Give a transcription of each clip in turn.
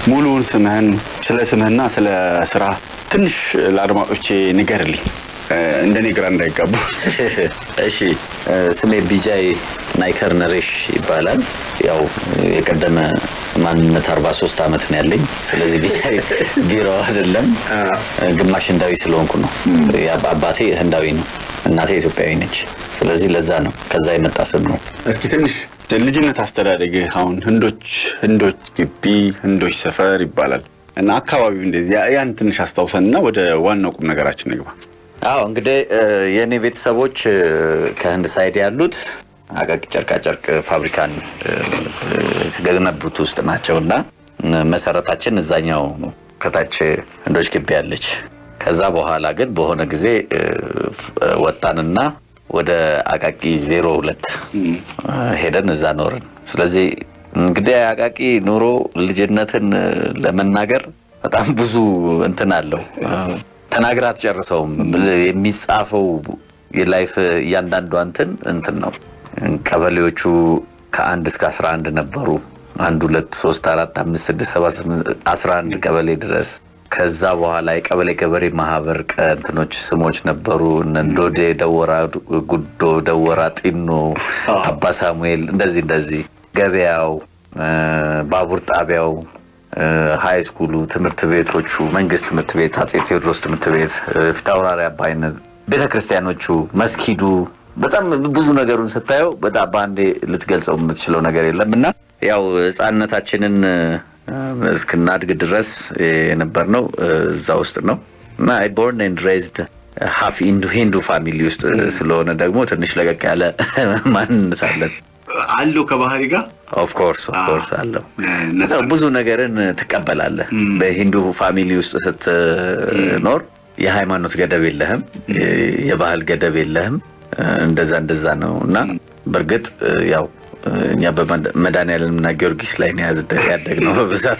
ሙሉውን ስምህና ስለ ስራ ትንሽ ለአድማጮቼ ንገርልኝ እንደኔ ግራ እንዳይጋቡ እሺ ስሜ ቢጃይ ናይከር ነሬሽ ይባላል ያው የቀደመ ማንነት 43 አመት ነው ያለኝ ስለዚህ ቢጃይ ቢሮ አይደለም ግማሽ ህንዳዊ ስለሆንኩ ነው አባቴ ህንዳዊ ነው እናቴ ኢትዮጵያዊ ነች ስለዚህ ለዛ ነው ከዛ የመጣ ስም ነው እስኪ ትንሽ ልጅነት አስተዳደግ አሁን ህንዶች ግቢ ህንዶች ሰፈር ይባላል እና አካባቢው እንደዚህ ያን ትንሽ አስተዋውሰንና ወደ ዋናው ቁም ነገራችን እንግባ አዎ እንግዲህ የኔ ቤተሰቦች ከህንድ ሳይድ ያሉት አቃቂ ጨርቃ ፋብሪካን ገነቡት ውስጥ ናቸውና መሰረታችን እዛኛው ከታች ህንዶች ግቢ ያለች ከዛ በኋላ ግን በሆነ ጊዜ ወጣንና ወደ አቃቂ 02 ሄደን እዛ ኖርን ስለዚህ እንግዲህ አቃቂ ኑሮ ልጅነትን ለመናገር በጣም ብዙ እንትን አለው ተናግራት ጨርሰው የሚጻፈው የላይፍ ያንዳንዱ እንትን ነው ቀበሌዎቹ ከ1 እስከ 11 ነበሩ 1 2 3 4 5 6 7 11 ቀበሌ ድረስ ከዛ በኋላ የቀበሌ ገበሬ ማህበር እንትኖች ስሞች ነበሩ እንዶዴ ደወራ ጉዶ ደወራ ጢኖ አባ ሳሙኤል እንደዚህ ገበያው ባቡር ጣቢያው ሃይ ስኩሉ ትምህርት ቤቶቹ መንግስት ትምህርት ቤት አጼ ቴዎድሮስ ትምህርት ቤት ፍታውራሪ አባይነት ቤተክርስቲያኖቹ መስጊዱ በጣም ብዙ ነገሩን ስታየው በጣም ባንዴ ልትገልጸው የምትችለው ነገር የለምና ያው ህፃንነታችንን እስከናድግ ድረስ የነበርነው እዛ ውስጥ ነው እና I born and raised half Hindu family ውስጥ ስለሆነ ደግሞ ትንሽ ለቀቅ ያለ ማንነት አለን አሉ ከባህሪ ጋር of course አለው ብዙ ነገርን ተቀበላለህ በሂንዱ ፋሚሊ ውስጥ ስትኖር የሃይማኖት ገደብ የለህም የባህል ገደብ የለህም እንደዛ ነውና በርግጥ ያው እኛ በመዳንያልና ጊዮርጊስ ላይ ነው ያደግነው በብዛት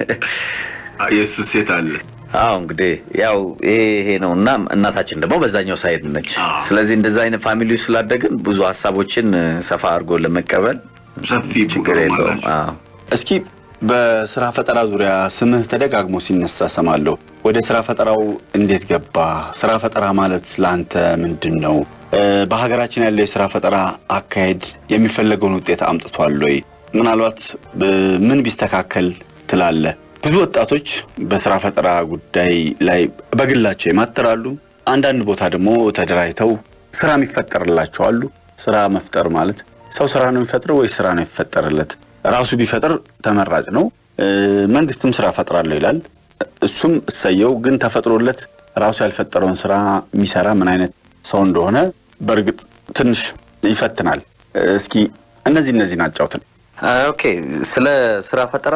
ኢየሱስ ሴታል አዎ እንግዲህ ያው ይሄ ነውና እናታችን ደግሞ በዛኛው ሳይድ ነች ስለዚህ እንደዛ አይነት ፋሚሊ ስላደግን ብዙ ሐሳቦችን ሰፋ አድርጎ ለመቀበል ሰፊ ችግር የለውም እስኪ በስራ ፈጠራ ዙሪያ ስምህ ተደጋግሞ ሲነሳ ሰማለሁ ወደ ስራ ፈጠራው እንዴት ገባ ስራ ፈጠራ ማለት ላንተ ምንድነው በሀገራችን ያለው የስራ ፈጠራ አካሄድ የሚፈልገውን ውጤት አምጥቷል ወይ ምናልባት ምን ቢስተካከል ትላለህ ብዙ ወጣቶች በስራ ፈጠራ ጉዳይ ላይ በግላቸው ይማተራሉ አንዳንድ ቦታ ደግሞ ተደራይተው ስራ የሚፈጠርላቸው አሉ ስራ መፍጠር ማለት ሰው ስራ ነው የሚፈጥረው ወይ ስራ ነው የሚፈጠርለት ራሱ ቢፈጥር ተመራጭ ነው መንግስትም ስራ ፈጥራለሁ ይላል እሱም እሰየው ግን ተፈጥሮለት ራሱ ያልፈጠረውን ስራ የሚሰራ ምን አይነት ሰው እንደሆነ በርግጥ ትንሽ ይፈትናል እስኪ እነዚህ ናጫውትን ኦኬ ስለ ስራ ፈጠራ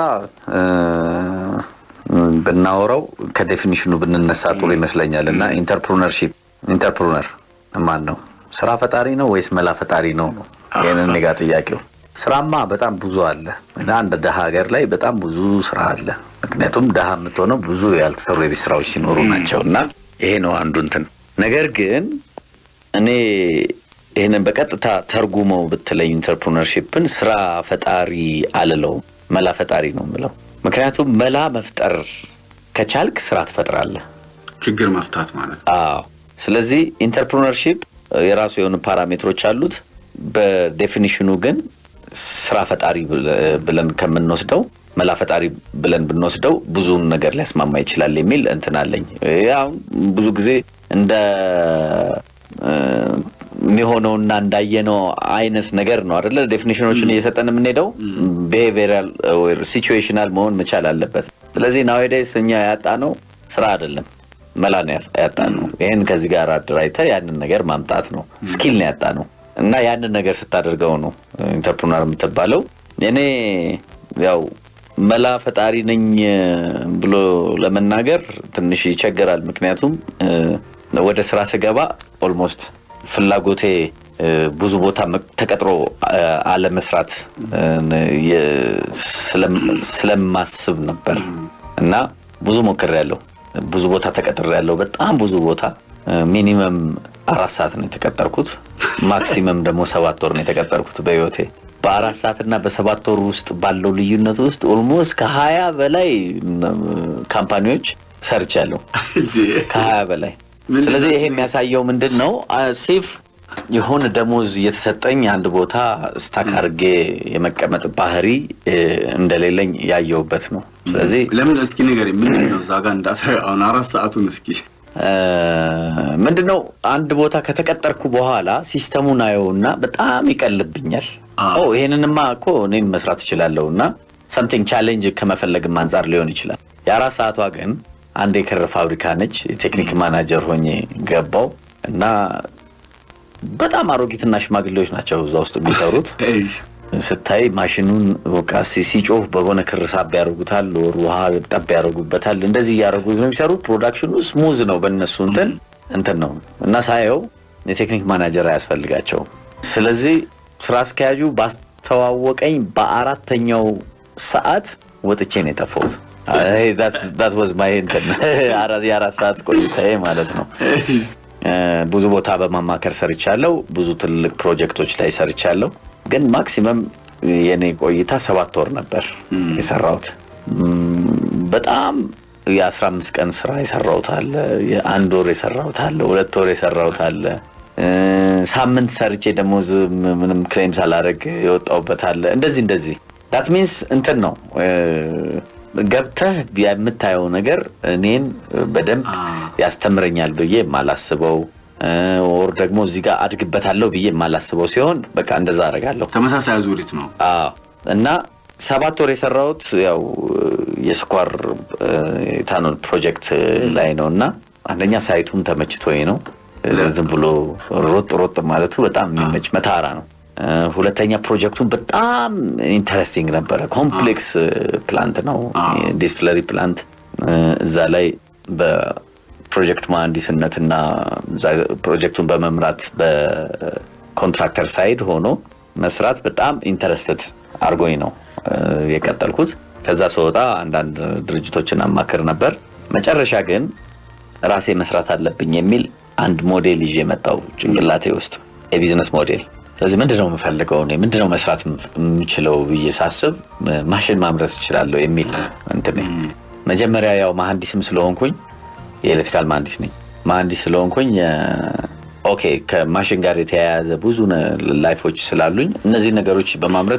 በናወራው ከዴፊኒሽኑ ብንነሳ ጥሩ ይመስለኛልና ኢንተርፕረነር ማን ነው ስራ ፈጣሪ ነው ወይስ መላ ፈጣሪ ነው የኔን ንጋ ጥያቄው ስራማ በጣም ብዙ አለ እና አንድ ደሃ ሀገር ላይ በጣም ብዙ ስራ አለ ምክንያቱም ደሃ የምትሆነው ብዙ ያልተሰሩ የቤት ስራዎች ሲኖሩ ናቸውና ይሄ ነው አንዱ እንትን ነገር ግን እኔ ይሄንን በቀጥታ ተርጉመው በተለይ ኢንተርፕረነርሺፕን ስራ ፈጣሪ አለለው መላ ፈጣሪ ነው ማለት ምክንያቱም መላ መፍጠር ከቻልክ ስራ ትፈጥራለህ ችግር መፍታት ማለት አዎ ስለዚህ ኢንተርፕረነርሺፕ የራሱ የሆኑ ፓራሜትሮች አሉት በዴፊኒሽኑ ግን ስራ ፈጣሪ ብለን ከምንወስደው መላ ፈጣሪ ብለን ብንወስደው ብዙ ነገር ሊያስማማ ይችላል የሚል እንትን አለኝ ያው ብዙ ጊዜ እንደ የሚሆነውና እንዳየነው አይነት ነገር ነው አይደለ ዴፊኒሽኖችን እየሰጠን የምንሄደው behavioral or situational መሆን መቻል አለበት ስለዚህ nowadays እኛ ያጣነው ስራ አይደለም መላ ነው ያጣነው ይሄን ከዚህ ጋር አድራይታ ያንን ነገር ማምጣት ነው ስኪል ነው ያጣነው እና ያንን ነገር ስታደርገው ነው ኢንተርፕረነር የምትባለው እኔ ያው መላ ፈጣሪ ነኝ ብሎ ለመናገር ትንሽ ይቸገራል ምክንያቱም ወደ ስራ ስገባ ኦልሞስት ፍላጎቴ ብዙ ቦታ ተቀጥሮ አለ መስራት ስለማስብ ነበር እና ብዙ ሞክሬያለሁ ብዙ ቦታ ተቀጥሬያለሁ በጣም ብዙ ቦታ ሚኒመም 4 ሰዓት ነው የተቀጠርኩት ማክሲመም ደግሞ 7 ወር ነው የተቀጠርኩት በህይወቴ በ4 ሰዓትና በ7 ወር ውስጥ ባለው ልዩነት ውስጥ ኦልሞስት ከ20 በላይ ካምፓኒዎች ሰርቻለሁ ከ20 በላይ ስለዚህ ይሄ የሚያሳየው ምንድነው ሴፍ የሆነ ደሞዝ እየተሰጠኝ አንድ ቦታ ስታክ አድርጌ የመቀመጥ ባህሪ እንደሌለኝ ያየውበት ነው ስለዚህ ለምን እስኪ ንገረኝ ምንድነው ዛጋ አሁን 4 ሰዓቱን እስኪ ምንድነው አንድ ቦታ ከተቀጠርኩ በኋላ ሲስተሙን አየውና በጣም ይቀልብኛል ይሄንንማ እኮ እኔም መስራት እችላለሁና something challenge ከመፈለግም አንፃር ሊሆን ይችላል የ4 ሰዓቷ ግን አንድ የክር ፋብሪካ ነች ቴክኒክ ማናጀር ሆኜ ገባው እና በጣም አሮጊትና ሽማግሌዎች ናቸው እዛው ውስጥ የሚሰሩት ስታይ ማሽኑን ወቃሲ ሲጮህ በሆነ ክር ሳብ ያደርጉታል ውሃ ጠብ ያደርጉበታል እንደዚህ ያደርጉት ነው የሚሰሩት ፕሮዳክሽኑ ስሙዝ ነው በእነሱ እንትን ነው እና ሳየው የቴክኒክ ማናጀር ያስፈልጋቸው ስለዚህ ስራ አስኪያጁ ባስተዋወቀኝ በአራተኛው ሰዓት ወጥቼ ነው የጠፋሁት that was my intent አራት ሰዓት ቆይታዬ ማለት ነው ብዙ ቦታ በማማከር ሰርቻለሁ ብዙ ትልቅ ፕሮጀክቶች ላይ ሰርቻለሁ ግን ማክሲመም የኔ ቆይታ 7 ወር ነበር የሰራሁት በጣም የ15 ቀን ስራ የሰራሁት አለ የ1 ወር የሰራሁት አለ 2 ወር የሰራሁት አለ ሳምንት ሰርቼ ደሞዝ ምንም ክሌም ሳላደርግ የወጣሁበት አለ እንደዚህ that means እንትን ነው ገብተህ የምታየው ነገር እኔን በደንብ ያስተምረኛል ብዬ ማላስበው or ደግሞ እዚህ ጋር አድግበታለሁ ብዬ ማላስበው ሲሆን በቃ እንደዛ አደርጋለሁ ተመሳሳይ አዙሪት ነው እና 7 ወር የሰራሁት ያው የስኳር ታኖል ፕሮጀክት ላይ ነውና አንደኛ ሳይቱም ተመችቶኝ ነው ለዝም ብሎ ሮጥ ማለቱ በጣም የሚመች መታራ ነው ሁለተኛ ፕሮጀክቱን በጣም ኢንተረስቲንግ ነበር ኮምፕሌክስ ፕላንት ነው ዲስቲለሪ ፕላንት እዛ ላይ በፕሮጀክት መሐንዲስነትና ፕሮጀክቱን በመምራት በኮንትራክተር ሳይድ ሆኖ መስራት በጣም ኢንተረስተድ አርጎኝ ነው የቀጠልኩት ከዛ ሰውጣ አንዳንድ ድርጅቶችን አማከር ነበር መጨረሻ ግን ራሴ መስራት አለብኝ የሚል አንድ ሞዴል ይዤ መጣው ጭንቅላቴ ውስጥ የቢዝነስ ሞዴል ስለዚህ ምንድነው የምፈልገው እኔ ምንድነው መስራት የምችለው ብዬሳስብ ማሽን ማምረት እችላለሁ የሚል እንትን መጀመሪያ ያው መሐንዲስም ስለሆንኩኝ የኤሌክትሪካል መሐንዲስ ነኝ መሐንዲስ ስለሆንኩኝ ኦኬ ከማሽን ጋር የተያያዘ ብዙ ላይፎች ስላሉኝ እነዚህ ነገሮች በማምረት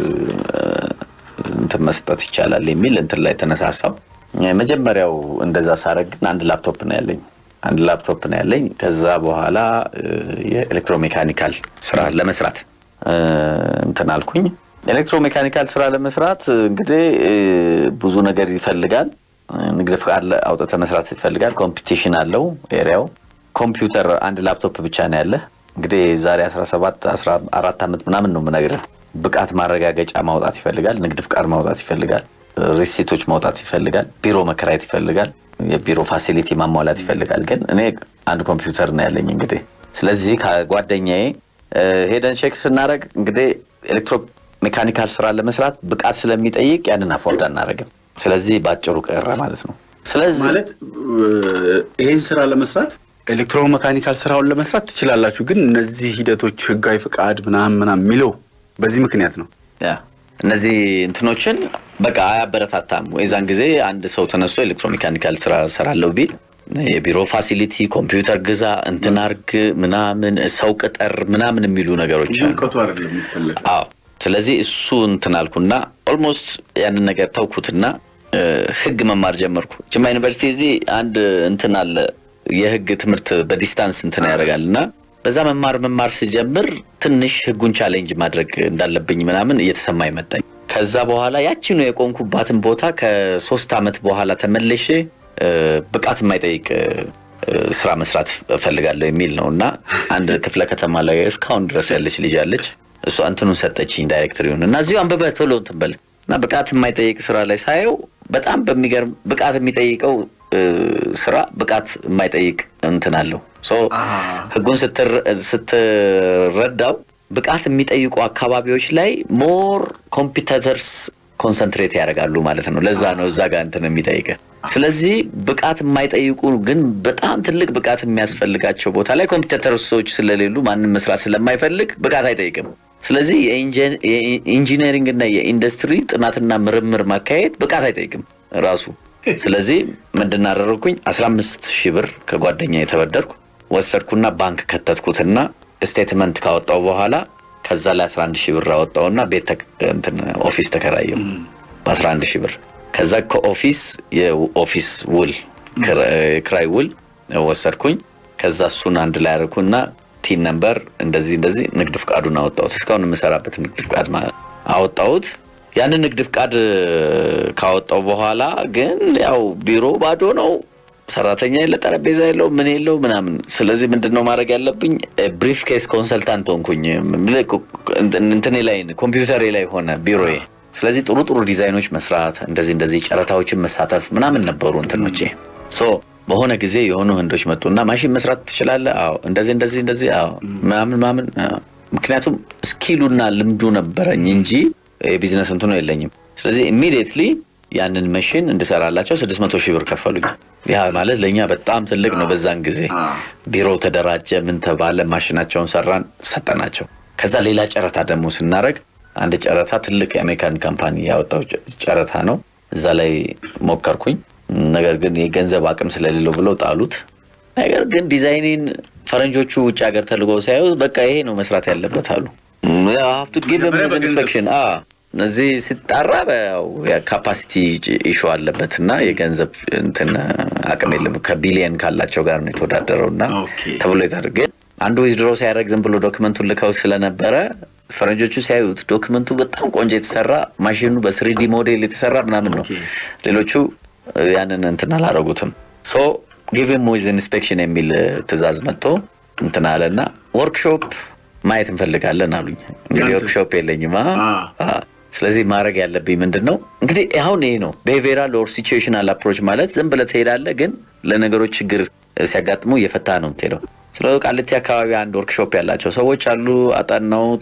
እንትን መስጠት ይቻላል የሚል እንትን ላይ ተነሳሳው መጀመሪያው እንደዛ ሳረግ አንድ ላፕቶፕ ነው ያለኝ ከዛ በኋላ የኤሌክትሮሜካኒካል ስራ ለመስራት እንትን አልኩኝ ኤሌክትሮሜካኒካል ስራ ለመስራት እንግዲህ ብዙ ነገር ይፈልጋል ንግድ ፍቃድ አውጥተህ መስራት ይፈልጋል ኮምፒቲሽን አለው ኤሪያው ኮምፒውተር አንድ ላፕቶፕ ብቻ ነው ያለ እንግዲህ ዛሬ 14 አመት ምናምን ነው የምነግርህ ብቃት ማረጋገጫ ማውጣት ይፈልጋል ንግድ ፍቃድ ማውጣት ይፈልጋል ሪሲቶች ማውጣት ይፈልጋል ቢሮ መከራየት ይፈልጋል የቢሮ ፋሲሊቲ ማሟላት ይፈልጋል ግን እኔ አንድ ኮምፒውተር ነው ያለኝ እንግዲህ ስለዚህ ከጓደኛዬ ሄደን ቼክ ስናደርግ እንግዲህ ኤሌክትሮ ሜካኒካል ስራ ለመስራት ብቃት ስለሚጠይቅ ያንን አፎርድ አናደርግም ስለዚህ ባጭሩ ቀረ ማለት ነው ስለዚህ ማለት ይሄን ስራ ለመስራት ኤሌክትሮ ሜካኒካል ስራውን ለመስራት ትችላላችሁ ግን እነዚህ ሂደቶች ህጋዊ ፍቃድ ምናምን ሚለው በዚህ ምክንያት ነው ያ እነዚህ እንትኖችን በቃ አያበረታታም ወይዛን ጊዜ አንድ ሰው ተነስቶ ኤሌክትሮሜካኒካል ስራ ሰራለው ቢል የቢሮ ፋሲሊቲ ኮምፒውተር ግዛ እንትናርግ ምናምን ሰው ቅጠር ምናምን የሚሉ ነገሮች እውቀቱ አይደለም የሚፈልግ አዎ ስለዚህ እሱ እንትናልኩና ኦልሞስት ያንን ነገር ተውኩትና ህግ መማር ጀመርኩ ጅማ ዩኒቨርሲቲ እዚህ አንድ እንትን አለ የህግ ትምህርት በዲስታንስ እንትን ያደርጋልና በዛ መማር ሲጀምር ትንሽ ህጉን ቻሌንጅ ማድረግ እንዳለብኝ ምናምን እየተሰማኝ መጣኝ ከዛ በኋላ ያቺኑ የቆንኩባትን ቦታ ከ3 አመት በኋላ ተመለሼ ብቃት የማይጠይቅ ስራ መስራት ፈልጋለሁ የሚል ነውና አንድ ክፍለ ከተማ ላይ እስካሁን ድረስ ያለች ልጅ አለች እሱ አንተኑን ሰጠችኝ ዳይሬክተሪውንና እዚሁ አንበበ ቶሎ ተበልና ብቃት የማይጠይቅ ስራ ላይ ሳየው በጣም በሚገርም ብቃት የሚጠይቀው ስራ ብቃት የማይጠይቅ እንትን አለው ሶ ህጉን ስትረዳው ብቃት የሚጠይቁ አካባቢዎች ላይ ሞር ኮምፒውተርስ ኮንሰንትሬት ያደርጋሉ ማለት ነው ለዛ ነው እዛ ጋር እንትን የሚጠይቀ ስለዚህ ብቃት የማይጠይቁ ግን በጣም ትልቅ ብቃት የሚያስፈልጋቸው ቦታ ላይ ኮምፒውተርሶች ስለሌሉ ማንንም መስራት ስለማይፈልግ ብቃት አይጠይቅም ስለዚህ የኢንጂነሪንግ እና የኢንዱስትሪ ጥናትና ምርምር ማካሄድ ብቃት አይጠይቅም ራሱ። ስለዚህ ምንድን አደረኩኝ? 15,000 ብር ከጓደኛ የተበደርኩ ወሰድኩና ባንክ ከተትኩትና ስቴትመንት ካወጣው በኋላ ከዛ ላይ 11,000 ብር አወጣውና ቤት ኦፊስ ተከራየው በ11,000 ብር። ከዛ ከኦፊስ የኦፊስ ውል ክራይ ውል ወሰድኩኝ። ከዛ እሱን አንድ ላይ አደረኩና ቲን ነምበር እንደዚህ ንግድ ፍቃዱን አወጣሁት። እስካሁን የምሰራበት ንግድ ፍቃድ ማለት አወጣሁት። ያንን ንግድ ፍቃድ ካወጣው በኋላ ግን ያው ቢሮ ባዶ ነው፣ ሰራተኛ የለ፣ ጠረጴዛ የለው፣ ምን የለው ምናምን። ስለዚህ ምንድነው ማድረግ ያለብኝ? ብሪፍ ኬስ ኮንሰልታንት ሆንኩኝ። እንትኔ ላይ ኮምፒውተሬ ላይ ሆነ ቢሮዬ። ስለዚህ ጥሩ ዲዛይኖች መስራት፣ እንደዚህ ጨረታዎችን መሳተፍ ምናምን ነበሩ እንትኖቼ። ሶ በሆነ ጊዜ የሆኑ ህንዶች መጡና ማሽን መስራት ትችላለህ? አዎ። እንደዚህ አዎ ምናምን። ምክንያቱም ስኪሉና ልምዱ ነበረኝ እንጂ የቢዝነስ እንትኑ የለኝም። ስለዚህ ኢሚዲየትሊ ያንን ማሽን እንድሰራላቸው 600,000 ብር ከፈሉኝ። ያ ማለት ለኛ በጣም ትልቅ ነው በዛን ጊዜ። ቢሮ ተደራጀ፣ ምን ተባለ፣ ማሽናቸውን ሰራን፣ ሰጠናቸው። ከዛ ሌላ ጨረታ ደግሞ ስናረግ አንድ ጨረታ ትልቅ የአሜሪካን ካምፓኒ ያወጣው ጨረታ ነው። እዛ ላይ ሞከርኩኝ። ነገር ግን የገንዘብ አቅም ስለሌለው ብለው ጣሉት። ነገር ግን ዲዛይኒን ፈረንጆቹ ውጭ ሀገር ተልገው ሳይው በቃ ይሄ ነው መስራት ያለበት አሉ። you have to give them an inspection እዚህ ሲጣራ ካፓሲቲ ኢሹ አለበትና የገንዘብ እንትን አቅም የለም ከቢሊየን ካላቸው ጋር ነው የተወዳደረውና ተብሎ ይታደርገ አንዱ ዊዝድሮ ሲያደርግ ዝም ብሎ ዶክመንቱን ልከው ስለነበረ ፈረንጆቹ ሲያዩት ዶክመንቱ በጣም ቆንጆ የተሰራ ማሽኑ በ3D ሞዴል የተሰራ ምናምን ነው። ሌሎቹ ያንን እንትን አላረጉትም። ሶ give him with inspection የሚል ትዕዛዝ መጥቶ እንትን አለና ወርክሾፕ ማየት እንፈልጋለን አሉኝ። እንግዲህ ወርክሾፕ የለኝም። ስለዚህ ማድረግ ያለብኝ ምንድነው እንግዲህ አሁን ይሄ ነው behavioral or situational approach ማለት ዝም ብለህ ትሄዳለህ፣ ግን ለነገሮች ችግር ሲያጋጥሙ እየፈታ ነው የምትሄደው። ስለዚህ ቃሊቲ አካባቢ አንድ ወርክሾፕ ያላቸው ሰዎች አሉ። አጣናውት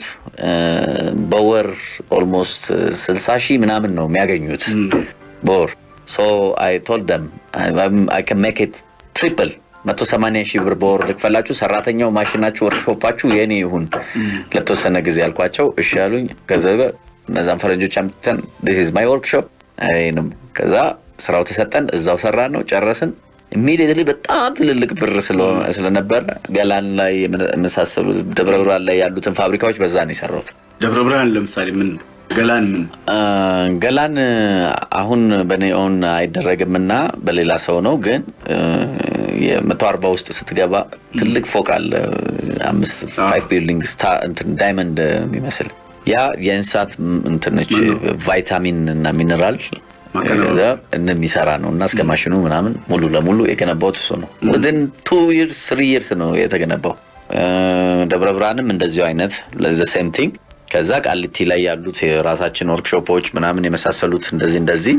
በወር ኦልሞስት 60,000 ምናምን ነው የሚያገኙት በወር። so I told them I can make it triple 180,000 ብር በወር ልክፈላችሁ፣ ሰራተኛው ማሽናችሁ ወርክሾፓችሁ የኔ ይሁን ለተወሰነ ጊዜ አልኳቸው። እሺ ያሉኝ። ከዛ እነዛን ፈረንጆች አምጥተን this is my workshop አይንም። ከዛ ስራው ተሰጠን፣ እዛው ሰራን ነው ጨረስን። ኢሚዲየትሊ በጣም ትልልቅ ብር ስለነበረ ገላን ላይ የመሳሰሉ ደብረ ብርሃን ላይ ያሉትን ፋብሪካዎች በዛ ነው የሰራሁት። ደብረ ብርሃን ለምሳሌ ምን ገላን አሁን በኔ ኦን አይደረግምና በሌላ ሰው ነው። ግን የ140 ውስጥ ስትገባ ትልቅ ፎቅ አለ 5 ቢልዲንግስ እንትን ዳይመንድ የሚመስል ያ የእንስሳት እንትነች ቫይታሚን እና ሚነራል እንደሚሰራ ነውና እስከ ማሽኑ ምናምን ሙሉ ለሙሉ የገነባው እሱ ነው። within 2 years 3 years ነው የተገነባው። ደብረ ብርሃንም እንደዚሁ አይነት the same thing። ከዛ ቃሊቲ ላይ ያሉት የራሳችን ወርክሾፖች ምናምን የመሳሰሉት እንደዚህ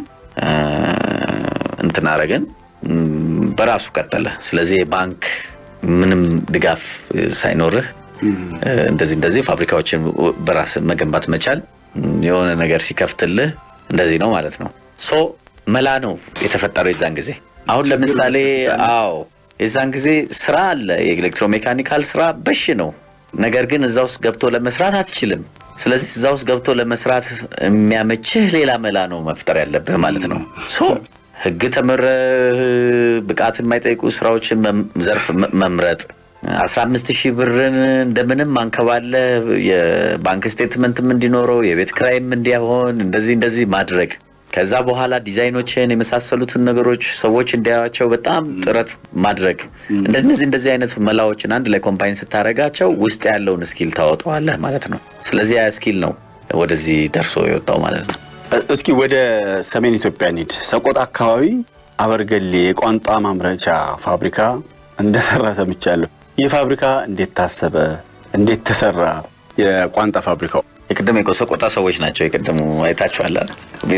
እንትን አረገን በራሱ ቀጠለ። ስለዚህ ባንክ ምንም ድጋፍ ሳይኖርህ እንደዚህ ፋብሪካዎችን በራስ መገንባት መቻል የሆነ ነገር ሲከፍትልህ እንደዚህ ነው ማለት ነው። ሶ መላ ነው የተፈጠረው የዛን ጊዜ። አሁን ለምሳሌ የዛን ጊዜ ስራ አለ፣ የኤሌክትሮሜካኒካል ስራ በሽ ነው። ነገር ግን እዛው ውስጥ ገብቶ ለመስራት አትችልም። ስለዚህ እዛው ውስጥ ገብቶ ለመስራት የሚያመችህ ሌላ መላ ነው መፍጠር ያለብህ ማለት ነው። ሶ ህግ ተመረህ ብቃት የማይጠይቁ ስራዎችን ዘርፍ መምረጥ 15,000 ብርን እንደምንም አንከባለ የባንክ ስቴትመንትም እንዲኖረው የቤት ክራይም እንዲያሆን እንደዚህ ማድረግ። ከዛ በኋላ ዲዛይኖችን የመሳሰሉትን ነገሮች ሰዎች እንዲያዩዋቸው በጣም ጥረት ማድረግ። እንደዚህ አይነት መላዎችን አንድ ላይ ኮምባይን ስታረጋቸው ውስጥ ያለውን ስኪል ታወጣዋለህ ማለት ነው። ስለዚህ ያ ስኪል ነው ወደዚህ ደርሶ የወጣው ማለት ነው። እስኪ ወደ ሰሜን ኢትዮጵያ እንሂድ። ሰቆጣ አካባቢ አበርገሌ የቋንጣ ማምረቻ ፋብሪካ እንደሰራ ሰምቻለሁ። ይህ ፋብሪካ እንዴት ታሰበ? እንዴት ተሰራ? የቋንጣ ፋብሪካው የቀደመ ሰቆጣ ሰዎች ናቸው። የቀደሙ አይታችኋል ቢሮ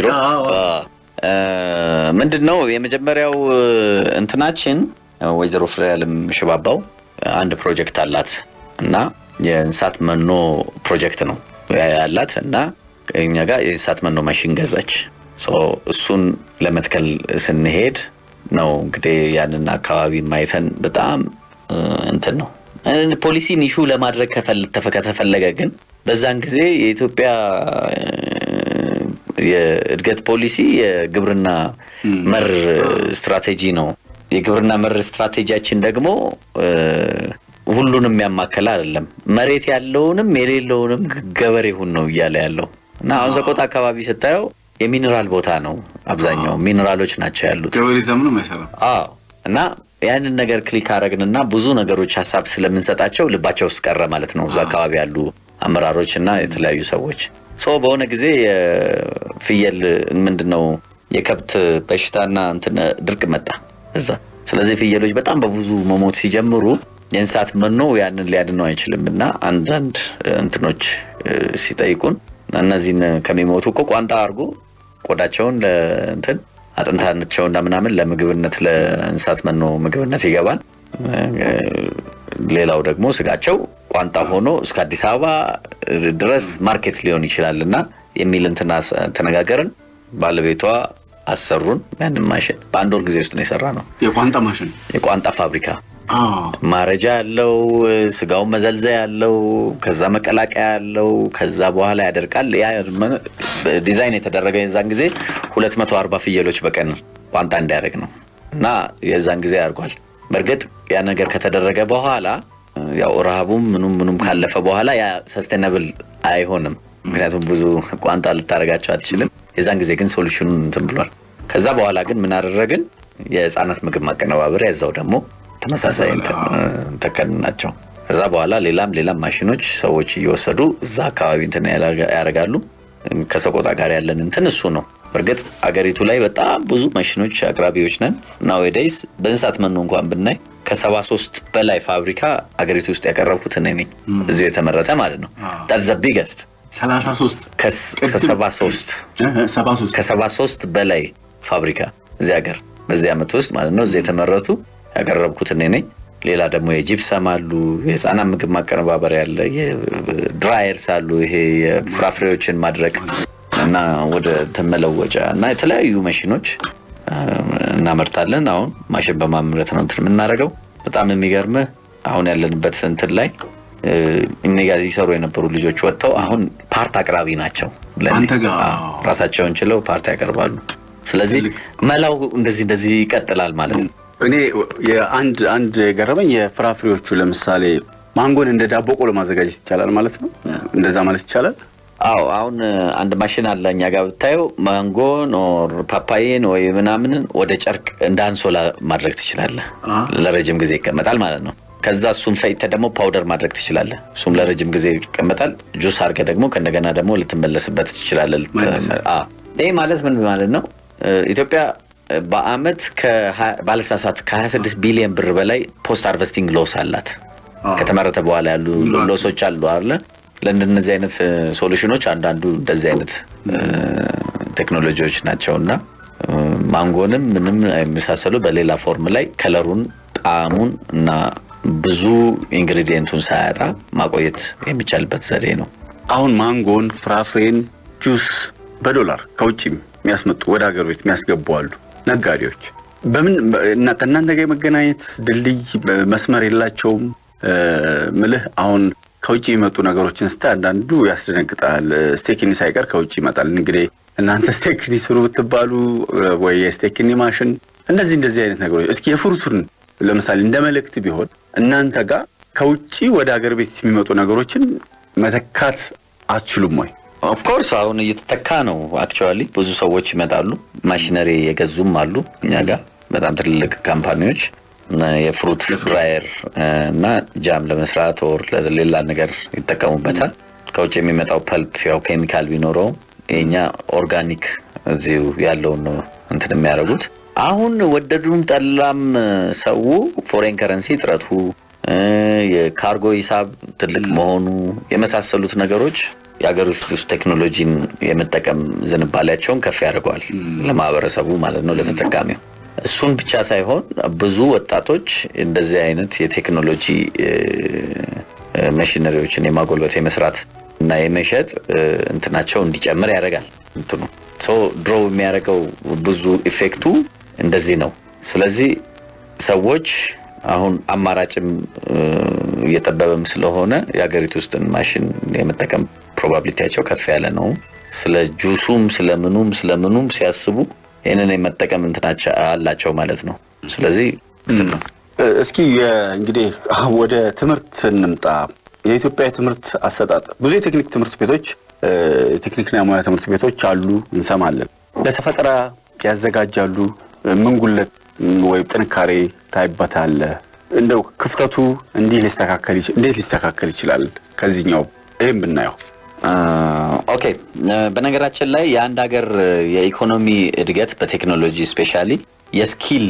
ምንድነው የመጀመሪያው እንትናችን ወይዘሮ ፍሬያለም ሽባባው አንድ ፕሮጀክት አላት እና የእንስሳት መኖ ፕሮጀክት ነው ያላት እና እኛ ጋር የእንስሳት መኖ ማሽን ገዛች። እሱን ለመትከል ስንሄድ ነው እንግዲህ ያንን አካባቢ ማይተን በጣም እንትን ነው ፖሊሲ ኒሹ ለማድረግ ከተፈለገ ግን በዛን ጊዜ የኢትዮጵያ የእድገት ፖሊሲ የግብርና መር ስትራቴጂ ነው። የግብርና መር ስትራቴጂያችን ደግሞ ሁሉንም ያማከለ አይደለም። መሬት ያለውንም የሌለውንም ገበሬ ሁን ነው እያለ ያለው እና አሁን ሰቆጣ አካባቢ ስታየው የሚነራል ቦታ ነው። አብዛኛው ሚነራሎች ናቸው ያሉት። ገበሬ ዘመኑ ማይሰራ እና ያንን ነገር ክሊክ አረግንና ብዙ ነገሮች ሐሳብ ስለምንሰጣቸው ልባቸው ውስጥ ቀረ ማለት ነው። እዛ አካባቢ ያሉ አመራሮችና የተለያዩ ሰዎች በሆነ ጊዜ ፍየል ምንድነው የከብት በሽታና ድርቅ መጣ እዛ። ስለዚህ ፍየሎች በጣም በብዙ መሞት ሲጀምሩ የእንስሳት መኖ ያንን ሊያድነው አይችልምና አንዳንድ እንትኖች ሲጠይቁን እነዚህን ከሚሞቱ ቋንጣ አርጎ ቆዳቸውን አጥንታቸውና ምናምን ለምግብነት ለእንስሳት መኖ ምግብነት ይገባል። ሌላው ደግሞ ስጋቸው ቋንጣ ሆኖ እስከ አዲስ አበባ ድረስ ማርኬት ሊሆን ይችላልና የሚል ተነጋገርን። ባለቤቷ አሰሩን ያንን ማሽን በአንድ ወር ጊዜ ውስጥ ነው የሰራነው። የቋንጣ ማሽን የቋንጣ ፋብሪካ ማረጃ ያለው ስጋው መዘልዘያ ያለው ከዛ መቀላቀያ ያለው ከዛ በኋላ ያደርቃል። ያ ዲዛይን የተደረገ የዛን ጊዜ 240 ፍየሎች በቀን ቋንጣ እንዲያደርግ ነው እና የዛን ጊዜ ያርጓል። በርግጥ ያ ነገር ከተደረገ በኋላ ያው ረሃቡም ምኑም ካለፈ በኋላ ያ ሰስቴናብል አይሆንም። ምክንያቱም ብዙ ቋንጣ ልታረጋቸው አትችልም። የዛን ጊዜ ግን ሶሉሽኑን ብሏል። ከዛ በኋላ ግን ምን አደረግን? የህፃናት ምግብ ማቀነባበር ያዛው ደግሞ ተመሳሳይ ተከናቸው። ከዛ በኋላ ሌላም ማሽኖች ሰዎች እየወሰዱ እዛ አካባቢ ያረጋሉ። ከሰቆጣ ጋር ያለን እሱ ነው። በርግጥ አገሪቱ ላይ በጣም ብዙ ማሽኖች አቅራቢዎች ነን። ናውዴይስ በእንስሳት መኖ እንኳን ብናይ ከ73 በላይ ፋብሪካ አገሪቱ ውስጥ ያቀረብኩት እኔ ነኝ። እዚሁ የተመረተ ማለት ነው። that's the biggest 33 ከ73 በላይ ፋብሪካ እዚህ ሀገር በዚህ አመት ውስጥ ማለት ነው እዚህ የተመረቱ ያቀረብኩት እኔ ነኝ። ሌላ ደግሞ የጂፕሰም አሉ፣ የህፃናት ምግብ ማቀነባበር ያለ፣ የድራየርስ አሉ፣ ይሄ የፍራፍሬዎችን ማድረቅ እና ወደ ተመለወጫ እና የተለያዩ ማሽኖች እናመርታለን። አሁን ማሽን በማምረት ነው የምናደርገው። በጣም የሚገርም አሁን ያለንበት ላይ እነጋዚ ይሰሩ የነበሩ ልጆች ወጥተው አሁን ፓርት አቅራቢ ናቸው። ራሳቸውን ችለው ፓርት ያቀርባሉ። ስለዚህ መላው እንደዚህ ይቀጥላል ማለት ነው። እኔ አንድ ገረመኝ የፍራፍሬዎቹ ለምሳሌ ማንጎን እንደ ዳቦ ቆሎ ማዘጋጀት ይቻላል ማለት ነው። እንደዛ ማለት ይቻላል። አሁን አንድ ማሽን አለ እኛ ጋር ብታየው ማንጎን ኦር ፓፓዬን ወይ ምናምን ወደ ጨርቅ እንዳንሶላ ማድረግ ትችላለህ። ለረጅም ጊዜ ይቀመጣል ማለት ነው። ከዛ እሱን ፈይተህ ደግሞ ፓውደር ማድረግ ትችላለህ። እሱም ለረጅም ጊዜ ይቀመጣል። ጁስ አድርገህ ደግሞ ከነገና ደግሞ ልትመለስበት ትችላለህ። ይሄ ማለት ምን ማለት ነው? ኢትዮጵያ በአመት ባለሳሳት ከ26 ቢሊዮን ብር በላይ ፖስት ሃርቨስቲንግ ሎስ አላት። ከተመረተ በኋላ ያሉ ሎሶች አሉ አይደል? ለእንደነዚህ አይነት ሶሉሽኖች አንዳንዱ እንደዚህ አይነት ቴክኖሎጂዎች ናቸውና ማንጎንም ምንም አይመሳሰሉ በሌላ ፎርም ላይ ከለሩን ጣዕሙን እና ብዙ ኢንግሪዲየንቱን ሳያጣ ማቆየት የሚቻልበት ዘዴ ነው። አሁን ማንጎን ፍራፍሬን ጁስ በዶላር ከውጪም የሚያስመጡ ወደ ሀገር ቤት የሚያስገቡ አሉ ነጋዴዎች። በምን እናንተ ጋር መገናኘት ድልድይ መስመር የላቸውም? ምልህ አሁን ከውጪ የሚመጡ ነገሮችን ስታይ አንዳንዱ ያስደነግጣል። ስቴክኒ ሳይቀር ከውጪ ይመጣል። እንግዲህ እናንተ ስቴክኒ ስሩ ብትባሉ ወይ የስቴክኒ ማሽን እንደዚህ አይነት ነገሮች እስኪ የፍሩቱን ለምሳሌ እንደ መልእክት ቢሆን እናንተ ጋር ከውጪ ወደ ሀገር ቤት የሚመጡ ነገሮችን መተካት አትችሉም ወይ? ኦፍ ኮርስ አሁን እየተተካ ነው። አክቹአሊ ብዙ ሰዎች ይመጣሉ፣ ማሽነሪ የገዙም አሉ እኛ ጋር በጣም ትልልቅ ካምፓኒዎች የፍሩት ድራየር እና ጃም ለመስራት ኦር ለሌላ ነገር ይጠቀሙበታል። ከውጭ የሚመጣው ፐልፕ ያው ኬሚካል ቢኖረው የኛ ኦርጋኒክ እዚሁ ያለውን ነው የሚያደርጉት። አሁን ወደዱም ጠላም ሰው ፎሬን ከረንሲ ጥረቱ የካርጎ ሂሳብ ትልቅ መሆኑ የመሳሰሉት ነገሮች የሀገር ውስጥ ቴክኖሎጂን የመጠቀም ዝንባሌያቸውን ከፍ ያደርገዋል ለማህበረሰቡ ማለት ነው ለተጠቃሚው። እሱን ብቻ ሳይሆን ብዙ ወጣቶች እንደዚህ አይነት የቴክኖሎጂ ማሽነሪዎችን የማጎልበት የመስራት እና የመሸጥ እንትናቸው እንዲጨምር ያደርጋል። ድሮ የሚያደርገው ብዙ ኢፌክቱ እንደዚህ ነው። ስለዚህ ሰዎች አሁን አማራጭም እየጠበበም ስለሆነ የሀገሪቱ ውስጥ ማሽን የመጠቀም ፕሮባቢሊቲያቸው ከፍ ያለ ነው ስለ ጁሱም ስለምኑም ሲያስቡ ይሄንን የመጠቀም እንትናቸው አላቸው ማለት ነው ስለዚህ እስኪ እንግዲህ ወደ ትምህርት እንምጣ የኢትዮጵያ ትምህርት አሰጣጥ ብዙ የቴክኒክ ትምህርት ቤቶች ቴክኒክና ሙያ ትምህርት ቤቶች አሉ እንሰማለን ለፈጠራ ያዘጋጃሉ ምን ጉለት ወይ ጥንካሬ ታይበታል እንደው ክፍተቱ እንዴት ሊስተካከል ይችላል ከዚህኛው ይሄን ብናየው ኦኬ በነገራችን ላይ የአንድ ሀገር የኢኮኖሚ እድገት በቴክኖሎጂ ስፔሻሊ የስኪል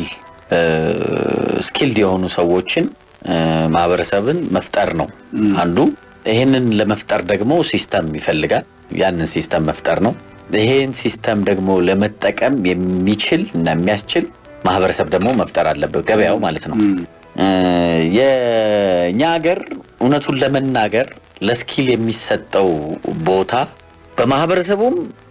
የሆኑ ሰዎችን ማህበረሰብን መፍጠር ነው አንዱ ይሄንን ለመፍጠር ደግሞ ሲስተም ይፈልጋል ያንን ሲስተም መፍጠር ነው ይሄን ሲስተም ደግሞ ለመጠቀም የሚችል እና የሚያስችል ማህበረሰብ ደግሞ መፍጠር አለበት ገበያው ማለት ነው የኛ ሀገር እውነቱን ለመናገር ለስኪል የሚሰጠው ቦታ በማህበረሰቡም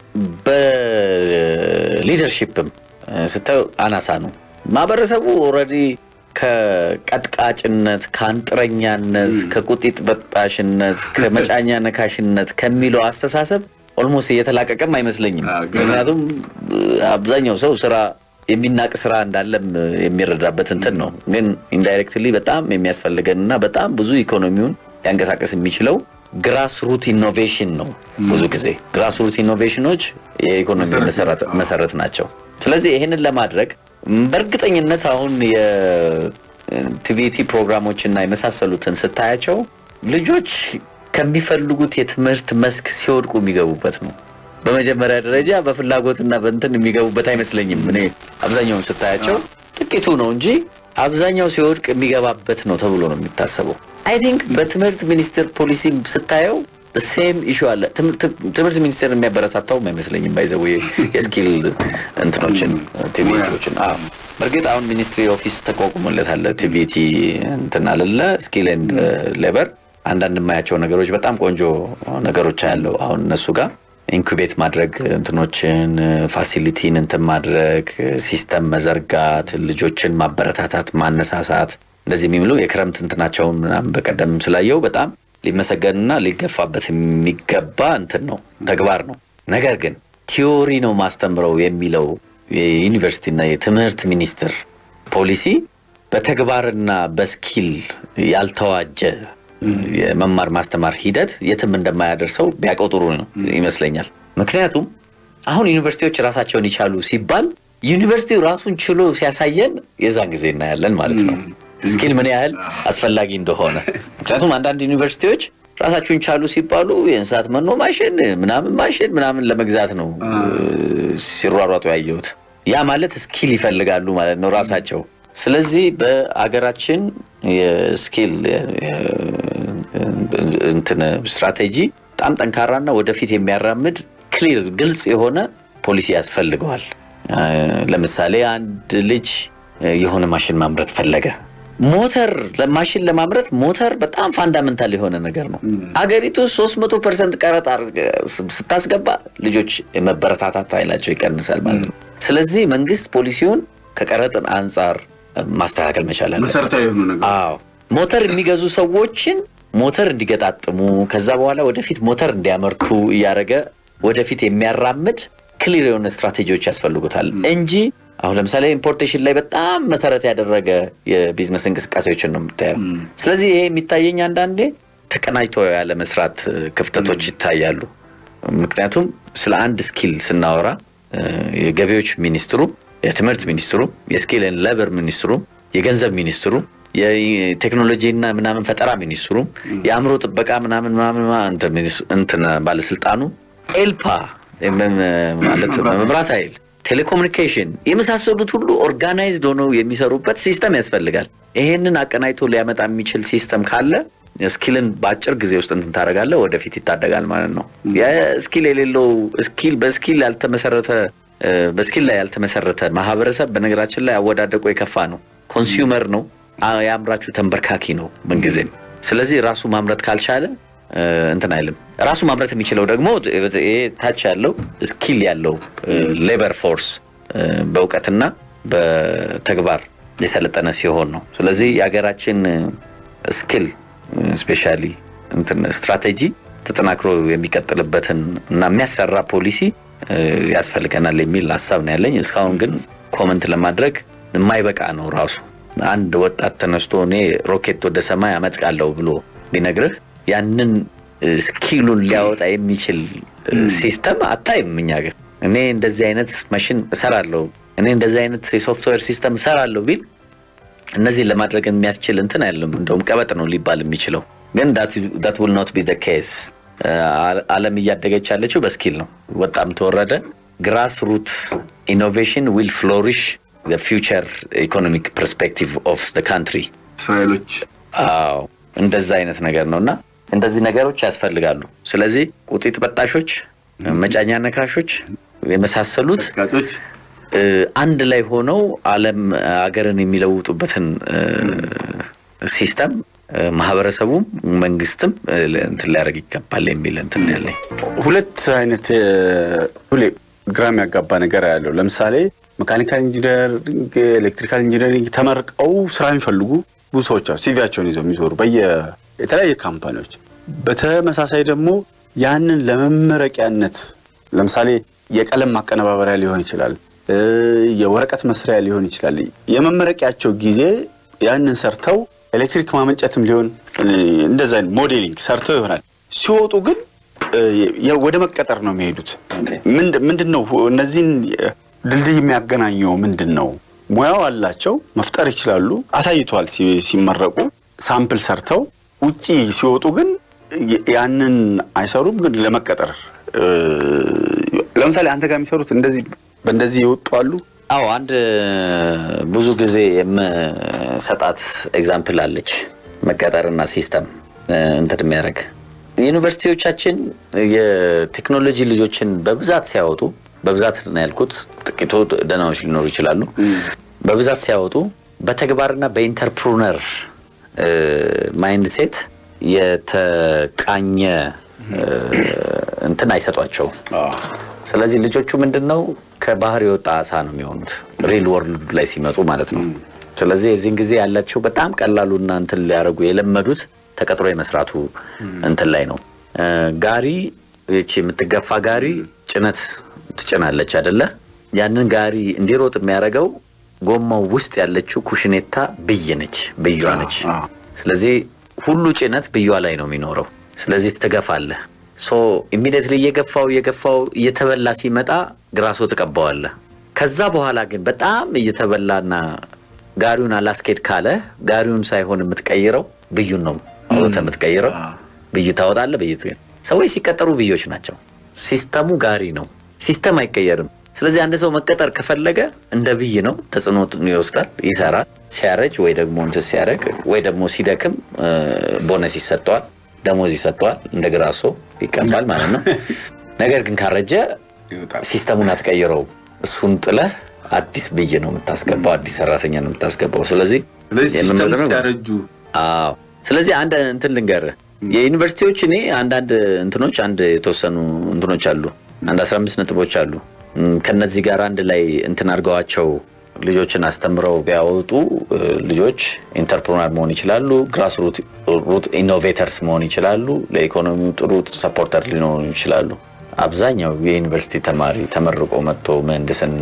በሊደርሺፕም ስታዩ አናሳ ነው ማህበረሰቡ ኦሬዲ ከቀጥቃጭነት ካንጥረኛነት ከቁጢት በጣሽነት ከመጫኛ ነካሽነት ከሚለው አስተሳሰብ ኦልሞስት እየተላቀቀም አይመስለኝም ምክንያቱም አብዛኛው ሰው ስራ የሚናቅ ስራ እንዳለም የሚረዳበት እንትን ነው ግን ኢንዳይሬክትሊ በጣም የሚያስፈልገንና በጣም ብዙ ኢኮኖሚውን ያንቀሳቀስ የሚችለው ግራስ ሩት ኢኖቬሽን ነው ብዙ ጊዜ ግራስ ሩት ኢኖቬሽኖች የኢኮኖሚ መሰረት ናቸው ስለዚህ ይሄንን ለማድረግ በርግጠኝነት አሁን የቲቪቲ ፕሮግራሞችና የመሳሰሉትን ስታያቸው ልጆች ከሚፈልጉት የትምህርት መስክ ሲወድቁ የሚገቡበት ነው በመጀመሪያ ደረጃ በፍላጎትና በእንትን የሚገቡበት አይመስለኝም እኔ አብዛኛው ስታያቸው ጥቂቱ ነው እንጂ አብዛኛው ሲወድቅ የሚገባበት ነው ተብሎ ነው የሚታሰበው አይ ቲንክ በትምህርት ሚኒስቴር ፖሊሲ ስታየው the same issue አለ ትምህርት ሚኒስቴር የሚያበረታታው አይመስለኝም ባይዘው የስኪል እንትኖችን ቲቪቲዎችን በርግጥ አሁን ሚኒስትሪ ኦፊስ ተቋቁሞለታል ቲቪቲ እንትን አለለ ስኪል ኤንድ ሌበር አንዳንድ የማያቸው ነገሮች በጣም ቆንጆ ነገሮች አለው አሁን እነሱ ጋር ኢንኩቤት ማድረግ እንትኖችን ፋሲሊቲን እንትን ማድረግ ሲስተም መዘርጋት ልጆችን ማበረታታት ማነሳሳት እንደዚህ የሚሉ የክረምት እንትናቸውን ምናምን በቀደም ስላየው በጣም ሊመሰገንና ሊገፋበት የሚገባ እንትን ነው ተግባር ነው ነገር ግን ቲዮሪ ነው ማስተምረው የሚለው የዩኒቨርሲቲና የትምህርት ሚኒስቴር ፖሊሲ በተግባርና በስኪል ያልተዋጀ የመማር ማስተማር ሂደት የትም እንደማያደርሰው ቢያቆጥሩ ነው ይመስለኛል ምክንያቱም አሁን ዩኒቨርሲቲዎች ራሳቸውን ይቻሉ ሲባል ዩኒቨርሲቲው ራሱን ችሎ ሲያሳየን የዛን ጊዜ እናያለን ማለት ነው ስኪል ምን ያህል አስፈላጊ እንደሆነ ምክንያቱም አንዳንድ ዩኒቨርሲቲዎች ራሳቸውን ቻሉ ሲባሉ የእንስሳት መኖ ማሽን ለመግዛት ነው ሲሯሯጡ ያየሁት ያ ማለት ስኪል ይፈልጋሉ ማለት ነው ራሳቸው ስለዚህ በአገራችን የስኪል እንትን ስትራቴጂ በጣም ጠንካራና ወደፊት የሚያራምድ ክሊር ግልጽ የሆነ ፖሊሲ ያስፈልገዋል ለምሳሌ አንድ ልጅ የሆነ ማሽን ማምረት ፈለገ ሞተር ለማሽን ለማምረት ሞተር በጣም ፋንዳሜንታል የሆነ ነገር ነው አገሪቱ 300% ቀረጥ ስታስገባ ልጆች የመበረታታት ኃይላቸው ይቀንሳል ማለት ነው ስለዚህ መንግስት ፖሊሲውን ከቀረጥን አንፃር ማስተካከል መቻል አለበት መሰረታዊ የሆነ ነገር ሞተር የሚገዙ ሰዎችን ሞተር እንዲገጣጥሙ ከዛ በኋላ ወደፊት ሞተር እንዲያመርቱ ያረገ ወደፊት የሚያራምድ ክሊር የሆነ ስትራቴጂዎች ያስፈልጉታል እንጂ አሁን ለምሳሌ ኢምፖርቴሽን ላይ በጣም መሰረት ያደረገ የቢዝነስ እንቅስቃሴዎችን ነው የምታየው ስለዚህ ይሄ የሚታየኝ አንዳንዴ ተቀናይቶ ያለ መስራት ክፍተቶች ይታያሉ ምክንያቱም ስለ አንድ ስኪል ስናወራ የገቢዎች ሚኒስትሩ የትምህርት ሚኒስትሩ የስኪል ኤንድ ሌበር ሚኒስትሩ የገንዘብ ሚኒስትሩ የቴክኖሎጂና ምናምን ፈጠራ ሚኒስትሩ የአምሮ ጥበቃ ምናምን እንትን ባለስልጣኑ ኤልፓ ማለት መብራት ኃይል ቴሌኮሙኒኬሽን የመሳሰሉት ሁሉ ኦርጋናይዝድ ሆነው የሚሰሩበት ሲስተም ያስፈልጋል ይሄንን አቀናይቶ ሊያመጣ የሚችል ሲስተም ካለ ስኪልን በአጭር ጊዜ ውስጥ እንትን ታረጋለህ ወደፊት ይታደጋል ማለት ነው የስኪል የሌለው በስኪል ላይ ያልተመሰረተ ማህበረሰብ በነገራችን ላይ አወዳደቁ የከፋ ነው ኮንሱመር ነው ያምራቹ ተንበርካኪ ነው ምንጊዜም ስለዚህ ራሱ ማምረት ካልቻለ እንትን አይልም ራሱ ማምረት የሚችለው ደግሞ ታች ያለው ስኪል ያለው ሌበር ፎርስ በእውቀትና በተግባር የሰለጠነ ሲሆን ነው ስለዚህ ያገራችን ስኪል ስፔሻሊ እንትን ስትራቴጂ ተጠናክሮ የሚቀጥልበትን እና የሚያሰራ ፖሊሲ ያስፈልገናል የሚል ሐሳብ ነው ያለኝ እስካሁን ግን ኮሜንት ለማድረግ የማይበቃ ነው ራሱ አንድ ወጣት ተነስቶ እኔ ሮኬት ወደ ሰማይ አመጣለሁ ብሎ ቢነግርህ ያንን ስኪሉን ሊያወጣ የሚችል ሲስተም አታይም እኛ ጋር እኔ እንደዚህ አይነት ማሽን እሰራለሁ እኔ እንደዚህ አይነት የሶፍትዌር ሲስተም እሰራለሁ ቢል እነዚህ ለማድረግ የሚያስችል እንትን አይደለም እንደውም ቀበጥ ነው ሊባል የሚችለው ግን that will not be the case ዓለም እያደገች ያለችው በስኪል ነው ወጣም ተወረደ grassroots innovation will flourish the future economic perspective of the country ፋይሎች እንደዛ አይነት ነገር ነውና እንደዚህ ነገሮች ያስፈልጋሉ ስለዚህ ቁጥጥ በጣሾች መጫኛ ነካሾች የመሳሰሉት ጋጦች አንድ ላይ ሆነው ዓለም አገርን የሚለውጡበትን ሲስተም ማህበረሰቡም መንግስትም እንትን ሊያደርግ ይገባል የሚል እንትን ያለኝ ሁለት አይነት ሁሌ ግራም ያጋባ ነገር ያለው ለምሳሌ ሜካኒካል ኢንጂነሪንግ ኤሌክትሪካል ኢንጂነሪንግ ተመርቀው ስራ የሚፈልጉ ብዙ ሰዎች ሲቪያቸውን ይዘው የሚዞሩ የተለያየ ካምፓኒዎች በተመሳሳይ ደግሞ ያንን ለመመረቂያነት ለምሳሌ የቀለም ማቀነባበሪያ ሊሆን ይችላል የወረቀት መስሪያ ሊሆን ይችላል የመመረቂያቸው ጊዜ ያንን ሰርተው ኤሌክትሪክ ማመንጨትም ሊሆን እንደዛ ሞዴሊንግ ሰርተው ይሆናል ሲወጡ ግን ወደ መቀጠር ነው የሚሄዱት ምንድነው እነዚህን ድልድይ የሚያገናኘው ምንድነው ሙያው አላቸው መፍጠር ይችላሉ አሳይቷል ሲመረቁ ሳምፕል ሰርተው ውጪ ሲወጡ ግን ያንን አይሰሩም ግን ለመቀጠር ለምሳሌ አንተ ጋር የሚሰሩት በእንደዚህ ይወጣሉ አንድ ብዙ ጊዜ የምሰጣት ኤግዛምፕል አለች መቀጠርና ሲስተም እንትን የሚያደርግ ዩኒቨርሲቲዎቻችን የቴክኖሎጂ ልጆችን በብዛት ሲያወጡ በብዛት ነው ያልኩት ጥቂቱ ደናዎች ሊኖሩ ይችላሉ በብዛት ሲያወጡ በተግባርና በኢንተርፕረነር ማይንድሴት የተቃኘ እንትን አይሰጧቸው ስለዚህ ልጆቹ ምንድነው ከባህር የወጣ አሳ ነው የሚሆኑት ሪል ወርልድ ላይ ሲመጡ ማለት ነው ስለዚህ እዚህን ጊዜ ያላቸው በጣም ቀላሉና እንትን ሊያረጉ የለመዱት ተቀጥሮ የመስራቱ እንትን ላይ ነው ጋሪ እቺ የምትገፋ ጋሪ ጭነት ትጭናለች አይደለ ያንን ጋሪ እንዲሮጥ የሚያረጋው ጎማው ውስጥ ያለችው ኩሽኔታ ብይነች ብዩዋነች ስለዚህ ሁሉ ጭነት ብዩዋ ላይ ነው የሚኖረው ስለዚህ ትገፋለህ ሶ ኢሚዲየትሊ የገፋው እየተበላ ሲመጣ ግራሶ ተቀባዋለ ከዛ በኋላ ግን በጣም እየተበላና ጋሪውን አላስኬድ ካለ ጋሪውን ሳይሆን የምትቀይረው ብዩን ነው አውተ የምትቀይረው ብዩ ታወጣለ ብይት ሰዎች ሲቀጠሩ ብዮች ናቸው ሲስተሙ ጋሪ ነው ሲስተም አይቀየርም ስለዚህ አንድ ሰው መቀጠር ከፈለገ እንደ ብይ ነው ተጽኖቱን ይወስዳል ይሰራል ሲያረጅ ወይ ደግሞ እንት ሲያረግ ወይ ደግሞ ሲደክም ቦነስ ይሰጣል ደሞዝ ይሰጣል እንደ ግራሶ ይቀበል ማለት ነው ነገር ግን ካረጀ ሲስተሙን አትቀይረው እሱን ጥለህ አዲስ ብይ ነው የምታስገባው አዲስ ሰራተኛ ነው የምታስገባው ስለዚህ ሲስተሙ ያረጁ ስለዚህ አንድ እንትን ልንገር የዩኒቨርሲቲዎች እኔ አንድ እንትኖች አንድ የተወሰኑ እንትኖች አሉ አንድ 15 ነጥቦች አሉ ከነዚህ ጋር አንድ ላይ እንትን አርጋዋቸው ልጆችን አስተምረው ቢያወጡ ልጆች ኢንተርፕረነር መሆን ይችላሉ grassroots innovators መሆን ይችላሉ ለኢኮኖሚው ጥሩ ሰፖርተር ሊሆኑ ይችላሉ አብዛኛው የዩኒቨርሲቲ ተማሪ ተመርቆ መጥቶ ምህንድስና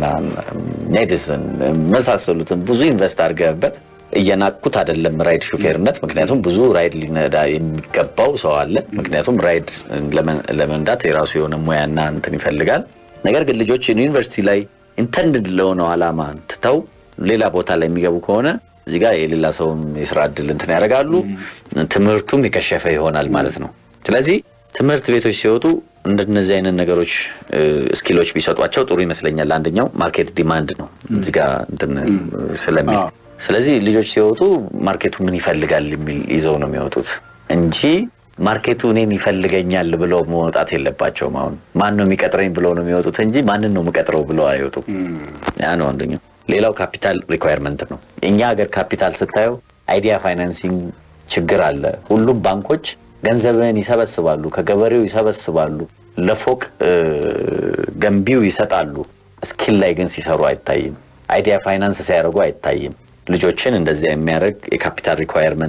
ሜዲሲን መሳሰሉትን ብዙ ኢንቨስት አድርገበት እየናቁት አይደለም ራይድ ሹፌርነት ምክንያቱም ብዙ ራይድ ሊነዳ የሚገባው ሰው አለ ምክንያቱም ራይድ ለመንዳት የራሱ የሆነ ሙያና እንትን ይፈልጋል ነገር ግን ልጆች ዩኒቨርሲቲ ላይ ኢንተንድድ ለሆነው አላማ ተተው ሌላ ቦታ ላይ የሚገቡ ከሆነ እዚህ ጋር የሌላ ሰው የሥራ ዕድል እንትን ያደርጋሉ ትምህርቱም ይከሸፈ ይሆናል ማለት ነው ስለዚህ ትምህርት ቤቶች ሲወጡ እንደነዚህ አይነት ነገሮች ስኪሎች ቢሰጧቸው ጥሩ ይመስለኛል አንደኛው ማርኬት ዲማንድ ነው እዚህ ጋር እንትን ስለሚል ስለዚህ ልጆች ሲወጡ ማርኬቱ ምን ይፈልጋል የሚል ይዘው ነው የሚወጡት እንጂ ማርኬቱ እኔን ይፈልገኛል ብለው መውጣት የለባቸውም አሁን ማን ነው የሚቀጥረኝ ብለው ነው የሚወጡት እንጂ ማንን ነው መቀጥረው ብለው አይወጡ ያ ነው አንደኛው ሌላው ካፒታል ሪኳየርመንት ነው እኛ ሀገር ካፒታል ስታዩ አይዲያ ፋይናንሲንግ ችግር አለ ሁሉም ባንኮች ገንዘብን ይሰበስባሉ ከገበሬው ይሰበስባሉ ለፎቅ ገንቢው ይሰጣሉ ስኪል ላይ ግን ሲሰሩ አይታይም አይዲያ ፋይናንስ ሲያደርጉ አይታይም ልጆችን እንደዚህ የሚያደርግ የካፒታል ሪኳየርመንት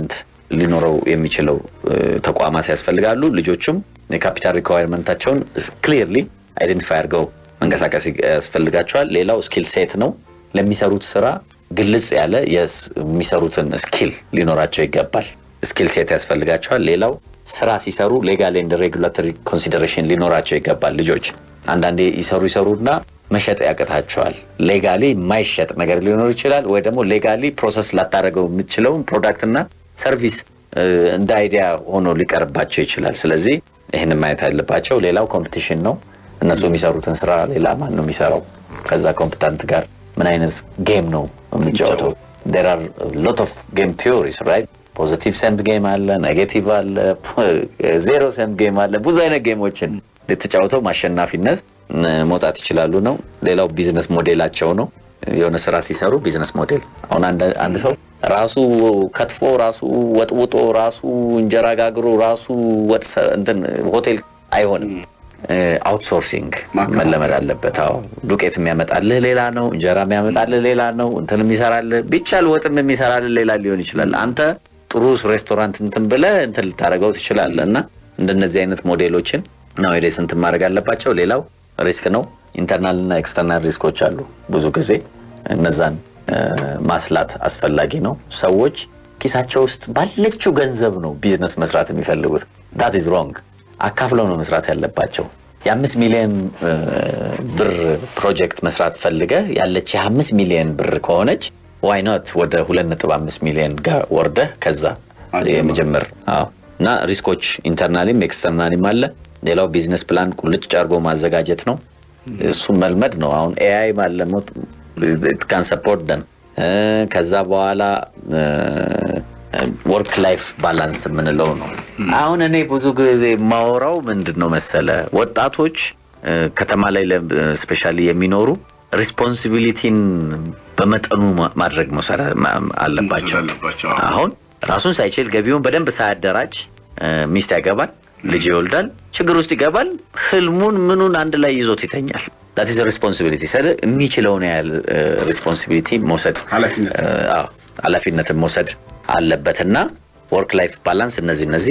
ሊኖረው የሚችለው ተቋማት ያስፈልጋሉ ልጆቹም የካፒታል ሪኳየርመንታቸውን ክሊርሊ አይደንቲፋይ አድርገው መንቀሳቀስ ያስፈልጋቸዋል ሌላው ስኪል ሴት ነው ለሚሰሩት ስራ ግልጽ ያለ የሚሰሩትን ስኪል ሊኖራቸው ይገባል ስኪል ሴት ያስፈልጋቸዋል ሌላው ስራ ሲሰሩ ሌጋል ኤንድ ሬጉላቶሪ ኮንሲደሬሽን ሊኖራቸው ይገባል ልጆች አንዳንዴ ይሰሩና መሸጥ ያቀታቸዋል ሌጋሊ ማይሸጥ ነገር ሊኖር ይችላል ወይ ደግሞ ሌጋሊ ፕሮሰስ ላታረገው የምትችለው ፕሮዳክት እና ሰርቪስ እንደ አይዲያ ሆኖ ሊቀርባቸው ይችላል ስለዚህ ይሄንን ማየት አለባቸው ሌላው ኮምፒቲሽን ነው እነሱ የሚሰሩትን ስራ ሌላ ማን ነው የሚሰራው ከዛ ኮምፒታንት ጋር ምን አይነት ጌም ነው የሚጫወተው there are a lot of game theories right positive sum game አለ ኔጌቲቭ አለ ዜሮ ሰም ጌም አለ ብዙ አይነት ጌሞችን ለተጫወተው ማሸናፊነት መውጣት ይችላሉ ነው ሌላው ቢዝነስ ሞዴላቸው ነው የሆነ ስራ ሲሰሩ ቢዝነስ ሞዴል አሁን አንድ ሰው ራሱ ከትፎ ራሱ ወጥውጦ ራሱ እንጀራ ጋግሮ ራሱ እንትን ሆቴል አይሆንም አውትሶርሲንግ መለመድ አለበት አው ዱቄት የሚያመጣልህ ሌላ ነው እንጀራ የሚያመጣልህ ሌላ ነው እንትን የሚሰራልህ ቢቻል ወጥም የሚሰራልህ ሌላ ሊሆን ይችላል አንተ ጥሩ ሬስቶራንት እንትን ብለህ እንትን ልታረጋው ትችላለህና እንደነዚህ አይነት ሞዴሎችን ነው ወይስ እንትን ማድረግ አለባቸው ሌላው ሪስክ ነው ኢንተርናል እና ኤክስተርናል ሪስኮች አሉ ብዙ ጊዜ እነዛን ማስላት አስፈላጊ ነው ሰዎች ኪሳቸው ውስጥ ባለችው ገንዘብ ነው ቢዝነስ መስራት የሚፈልጉት that is wrong አካፍለው ነው መስራት ያለባቸው የ5 ሚሊዮን ብር ፕሮጀክት መስራት ፈልገ ያለች የ5 ሚሊዮን ብር ከሆነች why not ወደ 2.5 ሚሊዮን ጋር ወርደ ከዛ የመጀመር እና ሪስኮች ኢንተርናሊም ኤክስተርናሊም አለ ሌላው ቢዝነስ ፕላን ቁልጭ አርጎ ማዘጋጀት ነው እሱ መልመድ ነው አሁን AI ማለሞት it can support them ከዛ በኋላ work life balance ምንለው ነው አሁን እኔ ብዙ ጊዜ ማወራው ምንድነው መሰለ ወጣቶች ከተማ ላይ ስፔሻሊ የሚኖሩ ሪስፖንሲቢሊቲን በመጠኑ ማድረግ መሰራ አለባቸው አሁን ራሱን ሳይችል ገቢውን በደንብ ሳያደራጅ ሚስት ያገባል ልጅ ይወልዳል ችግር ውስጥ ይገባል ህልሙን ምኑን አንድ ላይ ይዞት ይተኛል that is a responsibility ሰለ የሚችለው ነው ያለ responsibility መውሰድ ኃላፊነትን መውሰድ አለበትና work life balance እነዚህ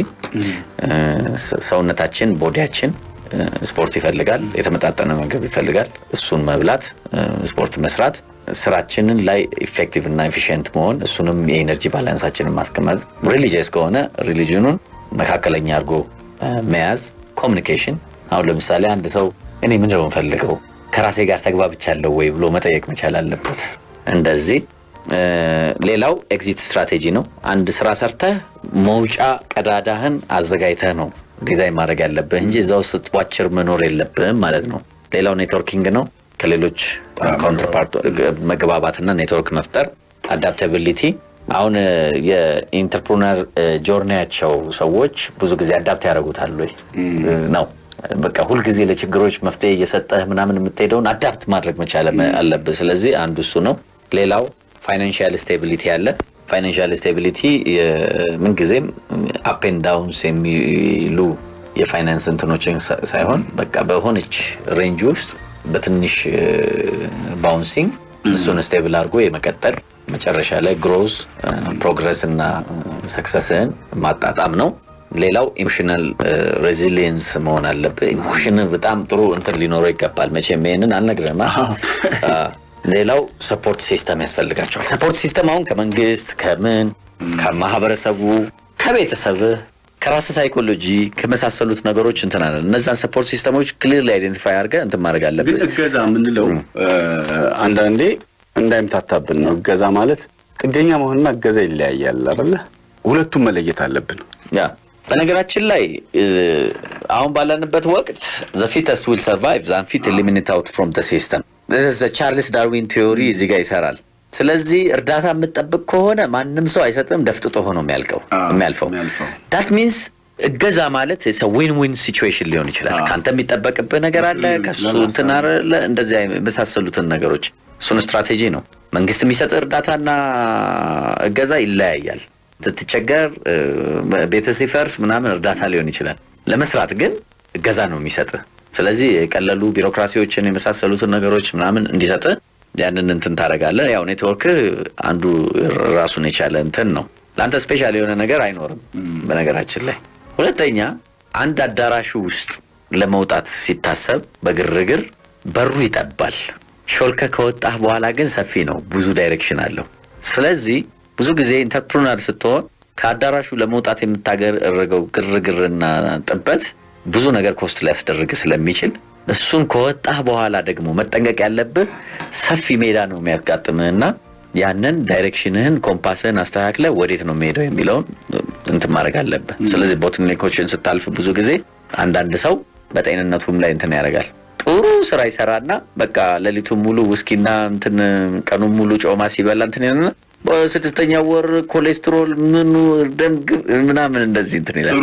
ሰውነታችን ቦዲያችን ስፖርት ይፈልጋል የተመጣጠነ ምግብ ይፈልጋል እሱን መብላት ስፖርት መስራት ስራችንን ላይ ኢፌክቲቭ እና ኤፊሺየንት መሆን እሱንም የኤነርጂ ባላንሳችንን ማስቀመጥ ሪሊጂየስ ከሆነ ሪሊጂኑን መካከለኛ አርጎ መያዝ ኮሙኒኬሽን አሁን ለምሳሌ አንድ ሰው እኔ ምንድነው የምፈልገው ከራሴ ጋር ተግባብቻለሁ ወይ ብሎ መጠየቅ መቻል አለበት እንደዚህ ሌላው ኤግዚት ስትራቴጂ ነው አንድ ስራ ሰርተህ መውጫ ቀዳዳህን አዘጋጅተህ ነው ዲዛይን ማድረግ ያለብህ እንጂ እዛው ስትዋቸር መኖር የለብህም ማለት ነው ሌላው ኔትወርኪንግ ነው ከሌሎች ካውንተርፓርት መግባባትና ኔትወርክ መፍጠር አዳፕታቢሊቲ አሁን የኢንተርፕረነር ጆርኒያቸው ሰዎች ብዙ ጊዜ አዳፕት ያደርጉታል ወይ ነው በቃ ሁሉ ጊዜ ለችግሮች መፍትሄ እየሰጠህ ምናምን የምትሄደውን አዳፕት ማድረግ መቻል አለበት ስለዚህ አንዱ እሱ ነው ሌላው ፋይናንሻል ስቴቢሊቲ አለ ፋይናንሻል ስቴቢሊቲ ምን ጊዜም አፕ ኤንድ ዳውንስ የሚሉ የፋይናንስ እንትኖችን ሳይሆን በቃ በሆነች ሬንጅ ውስጥ በትንሽ ባውንሲንግ እሱን ስቴብል አድርጎ የመቀጠል መጨረሻ ላይ ግሮዝ ፕሮግረስ እና ሰክሰስን ማጣጣም ነው ሌላው ኢሞሽናል ሬዚሊየንስ መሆን አለበት ኢሞሽን በጣም ጥሩ እንትን ሊኖረው ይገባል መቼም ይሄንን አልነግረማ ሌላው ሰፖርት ሲስተም ያስፈልጋቸዋል ሰፖርት ሲስተም አሁን ከመንግስት ከማህበረሰቡ ከቤተሰብ ከራስ ሳይኮሎጂ ከመሳሰሉት ነገሮች እንትን አለ እነዛን ሰፖርት ሲስተሞች ክሊርሊ አይደንቲፋይ አድርገህ እንትን ማድረግ አለበት ግን እገዛ ምንለው አንዳንዴ እንዳይምታታብን ነው እገዛ ማለት ጥገኛ መሆንና እገዛ ይለያያል አይደል ሁለቱም መለየት አለብን ያ በነገራችን ላይ አሁን ባለንበት ወቅት the fittest will survive the unfit eliminate out from the system this is a Charles Darwin theory እዚህ ጋር ይሰራል ስለዚህ እርዳታ የምትጠብቅ ከሆነ ማንንም ሰው አይሰጥም ደፍጥጦ ሆኖ የሚያልፈው that means እገዛ ማለት it's a win-win situation ሊሆን ይችላል ካንተ የሚጠበቅብህ ነገር አለ ከሱ እንትን አለ እንደዚህ መሳሰሉትን ነገሮች እሱን ስትራቴጂ ነው መንግስት የሚሰጥ እርዳታና እገዛ ይለያያል ስትቸገር ቤተሰብ ፈርስ ምናምን እርዳታ ሊሆን ይችላል ለመስራት ግን እገዛ ነው የሚሰጥ ስለዚህ የቀለሉ ቢሮክራሲዎችን የመሳሰሉትን ነገሮች ምናምን እንዲሰጥ ያንን እንትን ታረጋለህ ያው ኔትወርክ አንዱ ራሱን የቻለ እንትን ነው ለአንተ ስፔሻል የሆነ ነገር አይኖርም በነገራችን ላይ። ሁለተኛ አንድ አዳራሹ ውስጥ ለመውጣት ሲታሰብ በግርግር በሩ ይጠባል። ሾልከ ከወጣህ በኋላ ግን ሰፊ ነው፣ ብዙ ዳይሬክሽን አለው። ስለዚህ ብዙ ጊዜ ኢንተርፕረነር ስትሆን ከአዳራሹ ለመውጣት የምታገረገው ግርግርና ጥበት ብዙ ነገር ኮስት ላይ ያስደርግ ስለሚችል እሱን ከወጣህ በኋላ ደግሞ መጠንቀቅ ያለብህ ሰፊ ሜዳ ነው የሚያጋጥምህና ያንን ዳይሬክሽንህን ኮምፓስህን አስተካክለ ወዴት ነው የሚሄደው የሚለውን እንትን ማድረግ አለብህ። ስለዚህ ቦትልኔኮችን ስታልፍ ብዙ ጊዜ አንዳንድ ሰው በጤንነቱም ላይ እንትን ያደርጋል። ጥሩ ስራ ይሰራና በቃ ሌሊቱን ሙሉ ውስኪና እንትን ቀኑን ሙሉ ጮማ ሲበላ እንትን ይልና በስድስተኛ ወር ኮሌስትሮል ምኑ ደም ምናምን እንደዚህ እንትን ይላል።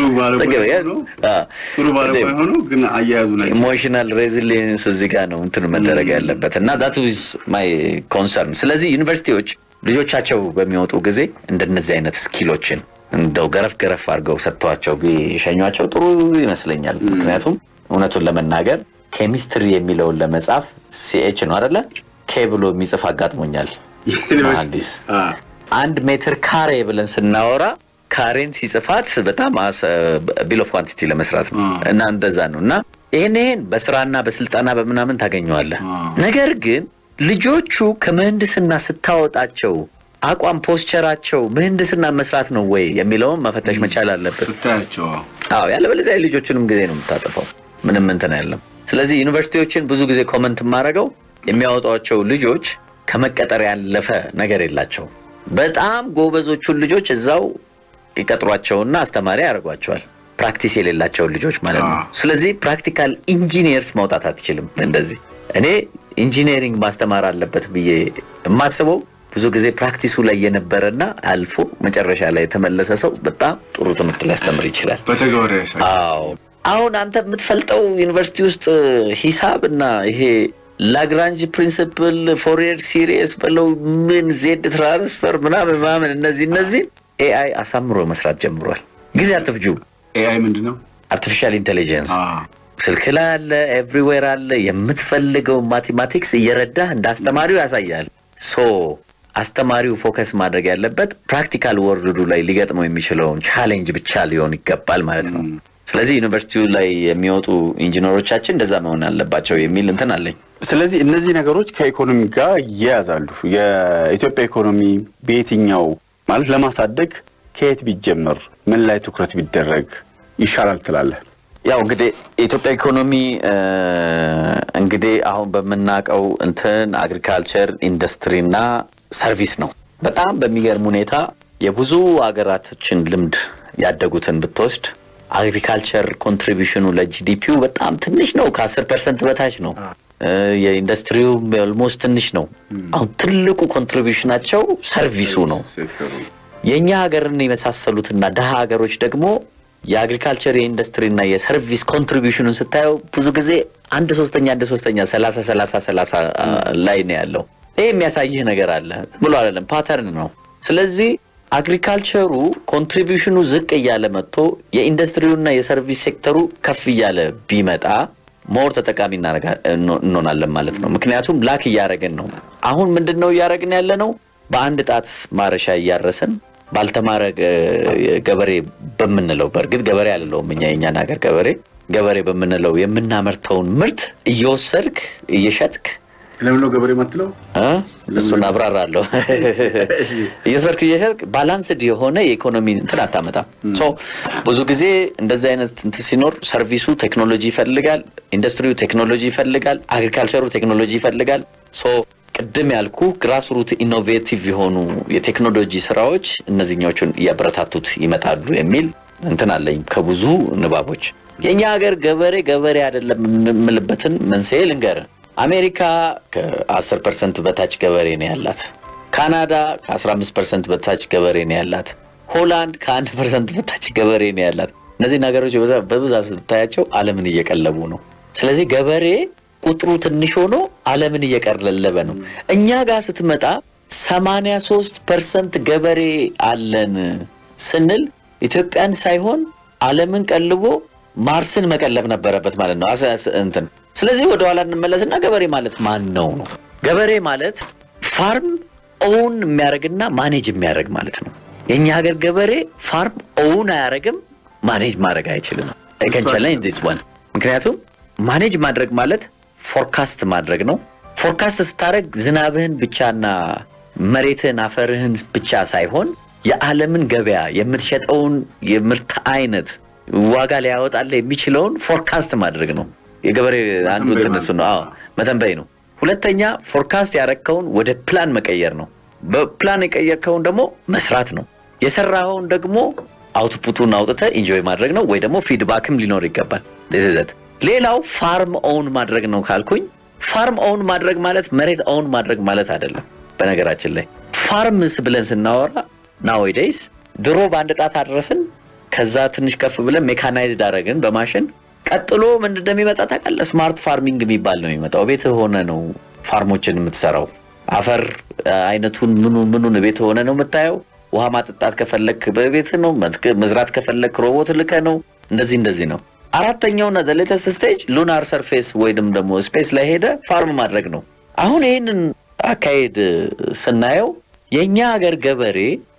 ጥሩ ባለሙያ ሆኖ ግን አያያዙ ላይ ኢሞሽናል ሬዚሊየንስ እዚህ ጋር ነው እንትን መደረግ ያለበት እና that is my concern። ስለዚህ ዩኒቨርሲቲዎች ልጆቻቸው በሚወጡ ጊዜ እንደነዚህ አይነት ስኪሎችን እንደው ገረፍ አድርገው ሰጥቷቸው ቢሸኟቸው ጥሩ ይመስለኛል። ምክንያቱም እውነቱን ለመናገር ኬሚስትሪ የሚለውን ለመጻፍ ሲኤች ነው አይደለ ኬ ብሎ የሚጽፍ አጋጥሞኛል። መሐንዲስ 1 ሜትር ካሬ ብለን ስናወራ ካሬን ሲጽፋት በጣም ቢል ኦፍ ኳንቲቲ ለመስራት ነው እና እንደዛ ነውና ይሄን በስራና በስልጣና በመናምን ታገኘዋለህ። ነገር ግን ልጆቹ ከመህንድስና ስታወጣቸው አቋም ፖስቸራቸው መህንድስና መስራት ነው ወይ የሚለውን መፈተሽ መቻል አለበት። ስታያቸው ያለበለዚያ ልጆቹንም ጊዜ ነው የምታጠፋው ምንም እንትን አይደለም። ስለዚህ ዩኒቨርሲቲዎችን ብዙ ጊዜ ኮመንት ማድረገው የሚያወጣቸው ልጆች ከመቀጠር ያለፈ ነገር የላቸው። በጣም ጎበዞቹን ልጆች እዛው ይቀጥሯቸውና አስተማሪ ያደርጓቸዋል፣ ፕራክቲስ የሌላቸው ልጆች ማለት ነው። ስለዚህ ፕራክቲካል ኢንጂኒየርስ ማውጣት አትችልም። እንደዚህ እኔ ኢንጂኒሪንግ ማስተማር አለበት ብዬ የማስበው ብዙ ጊዜ ፕራክቲሱ ላይ የነበረና አልፎ መጨረሻ ላይ የተመለሰ ሰው በጣም ጥሩ ትምህርት ሊያስተምር ይችላል በተግባር ያሳይ። አሁን አንተ የምትፈልጠው ዩኒቨርሲቲ ውስጥ ሂሳብና ይሄ ላግራንጅ ፕሪንሲፕል ፎሪየር ሲሪስ በለው ምን ዜድ ትራንስፈር ምናምን እነዚህ ኤአይ አሳምሮ መስራት ጀምሯል። ጊዜ አትፍጁ። ኤአይ ምንድነው? አርቲፊሻል ኢንተለጀንስ ስልክ ላይ አለ፣ ኤቭሪዌር አለ። የምትፈልገው ማቴማቲክስ እየረዳህ እንዳስተማሪው ያሳያል። አስተማሪው ፎከስ ማድረግ ያለበት ፕራክቲካል ወርልዱ ላይ ሊገጥመው የሚችለውን ቻሌንጅ ብቻ ሊሆን ይገባል ማለት ነው። ስለዚህ ዩኒቨርሲቲው ላይ የሚወጡ ኢንጂነሮቻችን እንደዛ መሆን አለባቸው የሚል እንትን አለኝ። ስለዚህ እነዚህ ነገሮች ከኢኮኖሚ ጋር ይያዛሉ። የኢትዮጵያ ኢኮኖሚ በየትኛው ማለት ለማሳደግ ከየት ቢጀመር ምን ላይ ትኩረት ቢደረግ ይሻላል ትላለህ? ያው እንግዲህ የኢትዮጵያ ኢኮኖሚ እንግዲህ አሁን በመናቀው እንትን አግሪካልቸር ኢንዱስትሪና ሰርቪስ ነው። በጣም በሚገርም ሁኔታ የብዙ ሀገራቶችን ልምድ ያደጉትን ብትወስድ አግሪካልቸር ኮንትሪቢዩሽኑ ለጂዲፒው በጣም ትንሽ ነው፣ ከ10% በታች ነው። የኢንዱስትሪው ኦልሞስት ትንሽ ነው። አሁን ትልቁ ኮንትሪቢዩሽናቸው ሰርቪሱ ነው። የኛ ሀገርን የመሳሰሉትና ደሃ ሀገሮች ደግሞ የአግሪካልቸር የኢንዱስትሪና የሰርቪስ ኮንትሪቢዩሽኑን ስታየው ብዙ ጊዜ 1/3 30 ላይ ነው ያለው። ይሄ የሚያሳይህ ነገር አለ ብሎ አይደለም፣ ፓተርን ነው። ስለዚህ አግሪካልቸሩ ኮንትሪቢዩሽኑ ዝቅ እያለ መጥቶ የኢንዱስትሪውና የሰርቪስ ሴክተሩ ከፍ እያለ ቢመጣ ሞር ተጠቃሚ እንሆናለን ማለት ነው። ምክንያቱም ላክ እያደረግን ነው። አሁን ምንድነው እያደረግን ያለ ነው? በአንድ ጣት ማረሻ እያረሰን ባልተማረ ገበሬ በመንለው በርግጥ ገበሬ አይደለም እኛ የኛን ሀገር ገበሬ በመንለው የምናመርተውን ምርት እየወሰድክ እየሸጥክ ለምን ነው ገበሬ ማትለው? እሱን አብራራለሁ። እየወሰድክ እየሸጥክ ባላንስድ የሆነ የኢኮኖሚ እንትን አታመጣም። ብዙ ጊዜ እንደዚህ አይነት እንትን ሲኖር ሰርቪሱ ቴክኖሎጂ ይፈልጋል፣ ኢንዱስትሪው ቴክኖሎጂ ይፈልጋል፣ አግሪካልቸሩ ቴክኖሎጂ ይፈልጋል። ቅድም ያልኩ ግራስሩት ኢኖቬቲቭ የሆኑ የቴክኖሎጂ ስራዎች እነዚህኞቹን ያበረታቱት ይመጣሉ የሚል እንትን አለኝ ከብዙ ንባቦች። የኛ ሀገር ገበሬ አይደለም የምልበትን መንስኤ ልንገርህ። አሜሪካ ከ10% በታች ገበሬ ነው ያላት። ካናዳ ከ15% በታች ገበሬ ነው ያላት። ሆላንድ ከ1% በታች ገበሬ ነው ያላት። እነዚህ ነገሮች በብዛት ስታያቸው ዓለምን እየቀለቡ ነው። ስለዚህ ገበሬ ቁጥሩ ትንሽ ሆኖ ዓለምን እየቀለለበ ነው። እኛ ጋር ስትመጣ 83% ገበሬ አለን ስንል ኢትዮጵያን ሳይሆን ዓለምን ቀልቦ ማርስን መቀለብ ነበረበት ማለት ነው እንትን። ስለዚህ ወደ ኋላ እንመለስና ገበሬ ማለት ማን ነው? ገበሬ ማለት ፋርም ኦውን የሚያደርግና ማኔጅ የሚያደርግ ማለት ነው። የኛ ሀገር ገበሬ ፋርም ኦውን አያረግም ማኔጅ ማድረግ አይችልም I can challenge this one ምክንያቱም ማኔጅ ማድረግ ማለት ፎርካስት ማድረግ ነው ፎርካስት ስታረግ ዝናብህን ብቻና መሬትን አፈርህን ብቻ ሳይሆን የዓለምን ገበያ የምትሸጠውን የምርት አይነት ዋጋ ሊያወጣልህ የሚችለውን ፎርካስት ማድረግ ነው የገበሬ አንዱ እንትነሱ ነው መተንበይ ነው ሁለተኛ ፎርካስት ያረከውን ወደ ፕላን መቀየር ነው በፕላን የቀየርከውን ደግሞ መስራት ነው የሰራውን ደግሞ አውትፑቱን አውጥተህ ኢንጆይ ማድረግ ነው ወይ ደግሞ ፊድባክም ሊኖር ይገባል this is it ሌላው ፋርም ኦውን ማድረግ ነው ካልኩኝ ፋርም ኦውን ማድረግ ማለት መሬት ኦውን ማድረግ ማለት አይደለም በነገራችን ላይ ፋርምስ ብለን ስናወራ nowadays ድሮ ባንድ ጣት አድረስን ከዛ ትንሽ ከፍ ብለን ሜካናይዝድ አደረግን በማሽን ቀጥሎ ምን እንደሚመጣ ታውቃለህ ስማርት ፋርሚንግ የሚባል ነው የሚመጣው ቤት ሆነ ነው ፋርሞችን የምትሰራው አፈር አይነቱን ምኑን ቤት ሆነ ነው የምታየው ውሃ ማጥጣት ከፈለክ በቤት ነው መዝራት ከፈለክ ሮቦት ልከ ነው እንደዚህ ነው አራተኛውና the latest stage lunar surface ወይንም ደግሞ ስፔስ ላይ ሄደ ፋርም ማድረግ ነው አሁን ይሄንን አካሄድ ስናየው የኛ ሀገር ገበሬ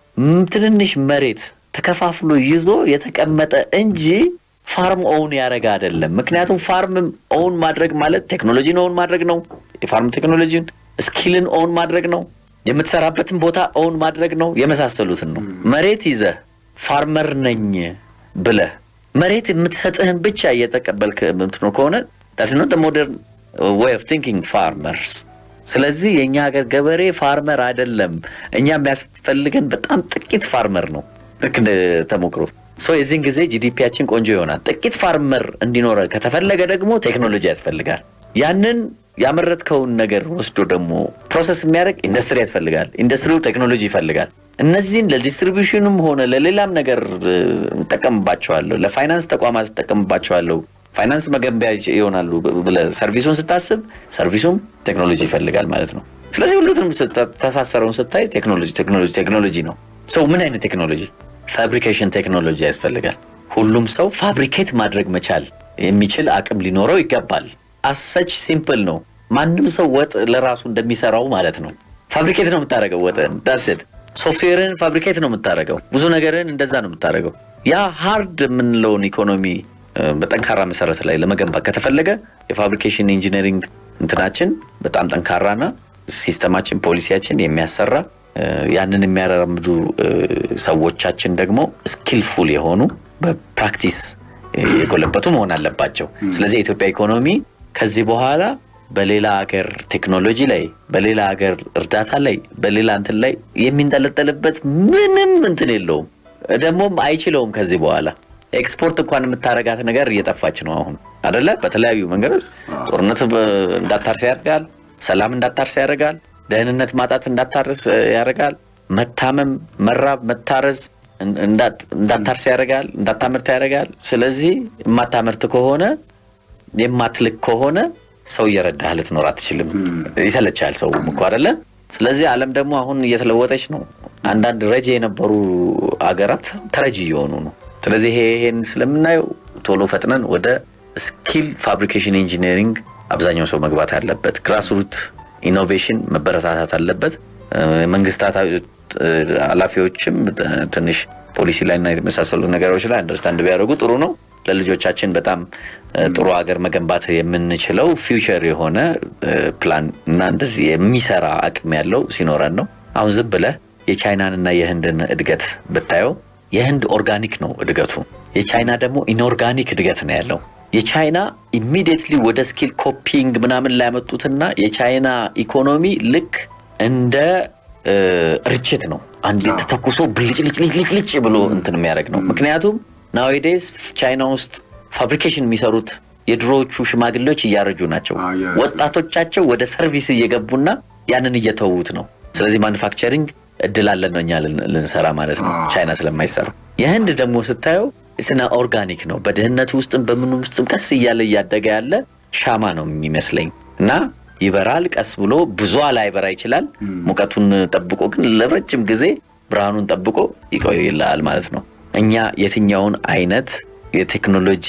ትንንሽ መሬት ተከፋፍሎ ይዞ የተቀመጠ እንጂ ፋርም ኦውን ያረጋ አይደለም ምክንያቱም ፋርም ኦውን ማድረግ ማለት ቴክኖሎጂን ኦውን ማድረግ ነው የፋርም ቴክኖሎጂን ስኪልን ኦውን ማድረግ ነው የምትሰራበትን ቦታ ኦውን ማድረግ ነው የመሳሰሉትን ነው መሬት ይዘ ፋርመር ነኝ ብለ መሬት የምትሰጥህን ብቻ እየተቀበልክ ምንትኖ ከሆነ that's not the modern way of thinking farmers ስለዚህ የኛ ሀገር ገበሬ ፋርመር አይደለም እኛ የሚያስፈልገን በጣም ጥቂት ፋርመር ነው ልክ ተሞክሮ የዚህን ጊዜ ጂዲፒያችን ቆንጆ ይሆናል ጥቂት ፋርመር እንዲኖር ከተፈለገ ደግሞ ቴክኖሎጂ ያስፈልጋል ያንን ያመረትከውን ነገር ወስዶ ደግሞ ፕሮሰስ የሚያደርግ ኢንዱስትሪ ያስፈልጋል ኢንዱስትሪው ቴክኖሎጂ ይፈልጋል እነዚህን ለዲስትሪቢዩሽንም ሆነ ለሌላም ነገር ተጠቀምባቸዋለሁ ለፋይናንስ ተቋማት ተጠቀምባቸዋለሁ ፋይናንስ መገንቢያ ይሆናሉ ለሰርቪሱን ስታስብ ሰርቪሱም ቴክኖሎጂ ይፈልጋል ማለት ነው ስለዚህ ሁሉንም ተሳሰረውን ስታይ ቴክኖሎጂ ነው ምን አይነት ቴክኖሎጂ ፋብሪኬሽን ቴክኖሎጂ ያስፈልጋል ሁሉም ሰው ፋብሪኬት ማድረግ መቻል የሚችል አቅም ሊኖረው ይገባል as such simple ነው ማንንም ሰው ወጥ ለራሱ እንደሚሰራው ማለት ነው ፋብሪኬት ነው የምታረገው ወጥን that's it ሶፍትዌርን ፋብሪኬት ነው የምታረገው ብዙ ነገርን እንደዛ ነው የምታረገው ያ ሃርድ ምንለውን ኢኮኖሚ በጠንካራ መሰረት ላይ ለመገንባት ከተፈለገ የፋብሪኬሽን ኢንጂነሪንግ እንትናችን በጣም ጠንካራና ሲስተማችን ፖሊሲያችን የሚያሰራ ያንን የሚያራምዱ ሰዎቻችን ደግሞ ስኪልፉል የሆኑ በፕራክቲስ የጎለበቱ መሆን አለባቸው ስለዚህ የኢትዮጵያ ኢኮኖሚ ከዚህ በኋላ በሌላ ሀገር ቴክኖሎጂ ላይ በሌላ ሀገር እርዳታ ላይ በሌላ እንትን ላይ የሚንጠለጠልበት ምንም እንትን የለውም ደግሞም አይችለውም ከዚህ በኋላ ኤክስፖርት እንኳን የምታረጋት ነገር እየጠፋች ነው አሁን አይደለ በተለያዩ መንገዶች ጦርነት እንዳታርስ ያደርጋል ሰላም እንዳታርስ ያደርጋል ደህንነት ማጣት እንዳታርስ ያደርጋል መታመም መራብ መታረዝ እንዳታርስ ያደርጋል እንዳታመርት ያደርጋል ስለዚህ የማታመርት ከሆነ የማትልክ ከሆነ ሰው እየረዳህ ልትኖር አትችልም ይሰለቻል ሰው እኮ አይደለ ስለዚህ ዓለም ደግሞ አሁን እየተለወጠች ነው አንዳንድ ረጂ የነበሩ አገራት ተረጂ እየሆኑ ነው ስለዚህ ይሄን ስለምናየው ቶሎ ፈጥነን ወደ ስኪል ፋብሪኬሽን ኢንጂነሪንግ አብዛኛው ሰው መግባት አለበት ግራስሩት ኢኖቬሽን መበረታታት አለበት መንግስታት አላፊዎችም ትንሽ ፖሊሲ ላይና የተመሳሰሉ ነገሮች ላይ አንደርስታንድ ቢያደርጉ ጥሩ ነው ለልጆቻችን በጣም ጥሩ ሀገር መገንባት የምንችለው ፊውቸር የሆነ ፕላን እና እንደዚህ የሚሰራ አቅም ያለው ሲኖረን ነው አሁን ዝም ብለህ የቻይናንና የህንድን እድገት ብታየው የህንድ ኦርጋኒክ ነው እድገቱ የቻይና ደግሞ ኢንኦርጋኒክ እድገት ነው ያለው የቻይና ኢሚዲየትሊ ወደ ስኪል ኮፒንግ ምናምን ላይ ያመጡትና የቻይና ኢኮኖሚ ልክ እንደ ርችት ነው አንዴ ተተኩሶ ብልጭልጭ ብሎ እንትን የሚያደርግ ነው ምክንያቱም nowadays ቻይና ውስጥ ፋብሪኬሽን የሚሰሩት የድሮዎቹ ሽማግሌዎች እያረጁ ናቸው ወጣቶቻቸው ወደ ሰርቪስ እየገቡና ያንን እየተውት ነው ስለዚህ ማኑፋክቸሪንግ እድል አለን ነው እኛ ልንሰራ ማለት ነው ቻይና ስለማይሰራ የህንድ ደግሞ ስታየው እስና ኦርጋኒክ ነው በደህንነት ውስጥም በምንም ውስጥም ቀስ እያለ ያደገ ያለ ሻማ ነው የሚመስለኝ እና ይበራል ቀስ ብሎ ብዙ አላይበራ ይችላል ሙቀቱን ጠብቆ ግን ለረጅም ጊዜ ብርሃኑን ጠብቆ ይቆያል ማለት ነው እኛ የትኛውን አይነት የቴክኖሎጂ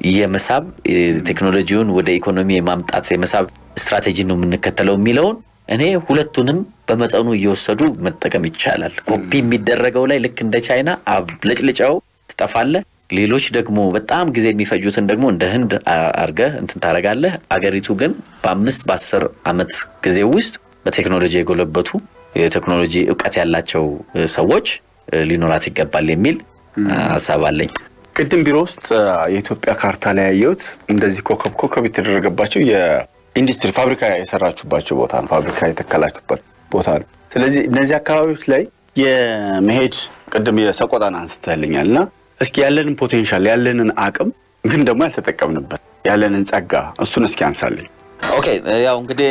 የመሳብ ቴክኖሎጂውን ወደ ኢኮኖሚ የማምጣት የመሳብ ስትራቴጂ ነው የምንከተለው የሚለውን እኔ ሁለቱንም በመጠኑ እየወሰዱ መጠቀም ይቻላል። ኮፒ የሚደረገው ላይ ልክ እንደ ቻይና አብለጭልጫው ትጠፋለህ። ሌሎች ደግሞ በጣም ጊዜ የሚፈጁትን ደግሞ እንደ ህንድ አርገህ እንትን ታረጋለህ። አገሪቱ ግን በ5-10 ዓመት ጊዜ ውስጥ በቴክኖሎጂ የጎለበቱ የቴክኖሎጂ ዕውቀት ያላቸው ሰዎች ሊኖራት ይገባል የሚል ሐሳብ አለኝ። ቅድም ቢሮ ውስጥ የኢትዮጵያ ካርታ ላይ ያየሁት እንደዚህ ኮከብ የተደረገባቸው የኢንዱስትሪ ፋብሪካ የሰራችሁባቸው ቦታ ነው፣ ፋብሪካ የተከላችሁበት ቦታ ነው። ስለዚህ እነዚህ አካባቢዎች ላይ የመሄድ ቅድም የሰቆጣን አንስተልኛልና እስኪ ያለንን ፖቴንሻል ያለንን አቅም ግን ደግሞ ያልተጠቀምንበት ያለንን ጸጋ እሱን እስኪ አንሳልኝ። ኦኬ ያው እንግዲህ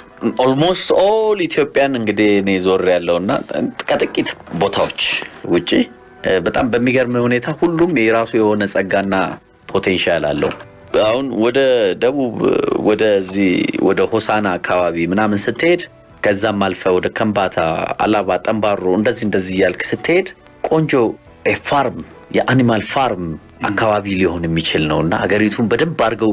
ኦልሞስት ኦል ኢትዮጵያን እንግዲህ እኔ ዞር ያለውና ከጥቂት ቦታዎች ውጪ በጣም በሚገርም ሁኔታ ሁሉም የራሱ የሆነ ጸጋና ፖቴንሻል አለው። አሁን ወደ ደቡብ ወደዚህ ወደ ሆሳና አካባቢ ምናምን ስትሄድ ከዛም አልፈ ወደ ከምባታ፣ አላባ፣ ጠምባሮ እንደዚህ ያልክ ስትሄድ ቆንጆ ፋርም የአኒማል ፋርም አካባቢ ሊሆን የሚችል ነውና ሀገሪቱን በደንብ አድርገው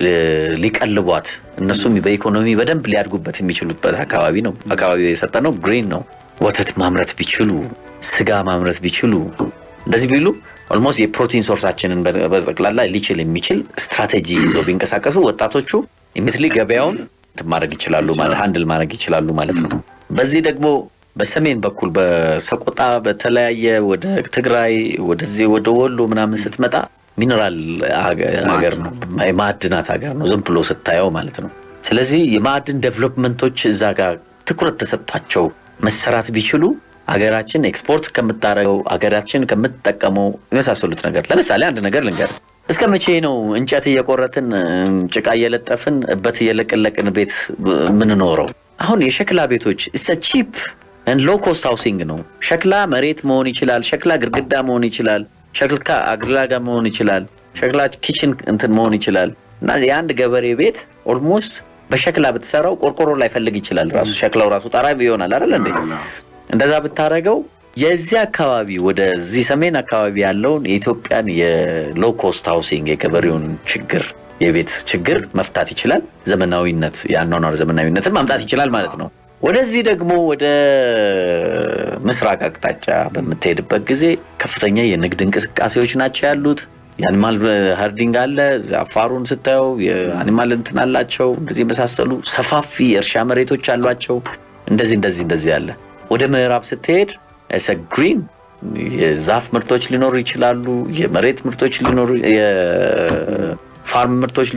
ሊቀልቧት እነሱም በኢኮኖሚ በደንብ ሊያድጉበት የሚችሉበት አካባቢ ነው። አካባቢው የሰጠነው ግሪን ነው። ወተት ማምረት ቢችሉ ስጋ ማምረት ቢችሉ እንደዚህ ቢሉ ኦልሞስት የፕሮቲን ሶርሳችንን በጠቅላላ ሊችል የሚችል ስትራቴጂ ይዘው ቢንቀሳቀሱ ወጣቶቹ ኢሚዲየትሊ ገበያውን ማድረግ ይችላሉ ማለት ሃንድል ማድረግ ይችላሉ ማለት ነው። በዚህ ደግሞ በሰሜን በኩል በሰቆጣ በተለያየ ወደ ትግራይ ወደዚህ ወደ ወሎ ምናምን ስትመጣ ሚነራል ሀገር ነው፣ ማዕድናት ሀገር ነው ዝም ብሎ ስታየው ማለት ነው። ስለዚህ የማዕድን ዴቨሎፕመንቶች እዛ ጋር ትኩረት ተሰጥቷቸው መሰራት ቢችሉ ሀገራችን ኤክስፖርት ከምታረገው ሀገራችን ከምትጠቀመው የመሳሰሉት ነገር ለምሳሌ አንድ ነገር ልንገር። እስከ መቼ ነው እንጨት እየቆረጥን ጭቃ እየለጠፍን እበት እየለቀለቅን ቤት ምን ኖረው? አሁን የሸክላ ቤቶች it's a cheap and low cost housing ነው። ሸክላ መሬት መሆን ይችላል፣ ሸክላ ግድግዳ መሆን ይችላል፣ ሸክላ አግላጋ መሆን ይችላል፣ ሸክላ ኪችን እንትን መሆን ይችላል። እና የአንድ ገበሬ ቤት ኦልሞስት በሸክላ ብትሰራው ቆርቆሮ ላይ ፈልግ ይችላል ራሱ ሸክላው ራሱ ጣራቢ ይሆናል አይደል እንዴ? እንደዛ ብታረገው የዚህ አካባቢ ወደዚህ ሰሜን አካባቢ ያለውን የኢትዮጵያን የሎው ኮስት ሃውሲንግ የገበሬውን ችግር የቤት ችግር መፍታት ይችላል። ዘመናዊነት ያኗኗር ዘመናዊነትን ማምጣት ይችላል ማለት ነው። ወደዚህ ደግሞ ወደ ምስራቅ አቅጣጫ በመተሄድበት ጊዜ ከፍተኛ የንግድ እንቅስቃሴዎች ናቸው ያሉት። የአኒማል ሃርዲንግ አለ፣ አፋሩን ስታየው የአኒማል እንትን አላቸው፣ እንደዚህ መሳሰሉ ሰፋፊ የእርሻ መሬቶች አሏቸው። እንደዚህ ያለ ወደ ምዕራብ ስትሄድ as a green የዛፍ ምርቶች ሊኖሩ ይችላሉ፣ የመሬት ምርቶች ሊኖሩ የፋርም ምርቶች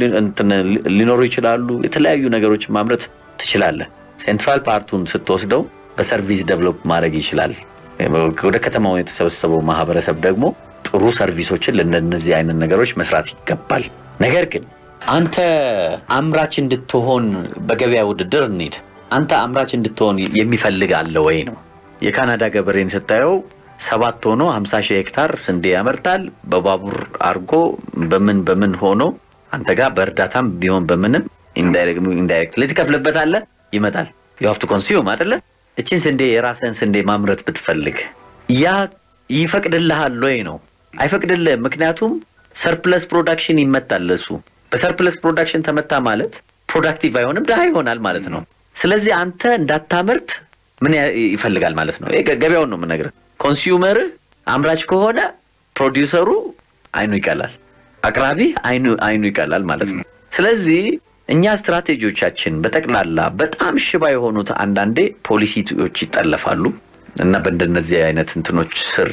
ሊኖሩ ይችላሉ። የተለያዩ ነገሮች ማምረት ትችላለህ። ሴንትራል ፓርቱን ስትወስደው በሰርቪስ ዴቨሎፕ ማድረግ ይችላል። ወደ ከተማው የተሰበሰበው ማህበረሰብ ደግሞ ጥሩ ሰርቪሶችን ለነዚህ አይነት ነገሮች መስራት ይገባል። ነገር ግን አንተ አምራች እንድትሆን በገበያ ውድድር እንሂድ። አንተ አምራች እንድትሆን የሚፈልግ አለ ወይ ነው? የካናዳ ገበሬን ስታየው 7 ሆኖ 50,000 ሄክታር ስንዴ ያመርታል። በባቡር አርጎ በምን ሆኖ አንተ ጋር በእርዳታም ቢሆን በምንም ኢንዳይሬክትሊ ትከፍልበታለህ ይመጣል። you have to consume አይደለ? እቺን ስንዴ የራስን ስንዴ ማምረት ብትፈልግ ያ ይፈቅድልሃል ወይ ነው? አይፈቅድልህም። ምክንያቱም ሰርፕለስ ፕሮዳክሽን ይመጣል። ለሱ በሰርፕለስ ፕሮዳክሽን ተመታ ማለት ፕሮዳክቲቭ አይሆንም፣ ደሃ ይሆናል ማለት ነው። ስለዚህ አንተ እንዳታመርት ምን ይፈልጋል ማለት ነው? ገበያውን ነው የምነግርህ። ኮንሱመር አምራች ከሆነ ፕሮዲዩሰሩ አይኑ ይቀላል፣ አቅራቢ አይኑ ይቀላል ማለት ነው። ስለዚህ እኛ ስትራቴጂዎቻችን በጠቅላላ በጣም ሽባ የሆኑት አንዳንዴ ፖሊሲዎች ይጠለፋሉ እና በእንደነዚህ አይነት እንትኖች ስር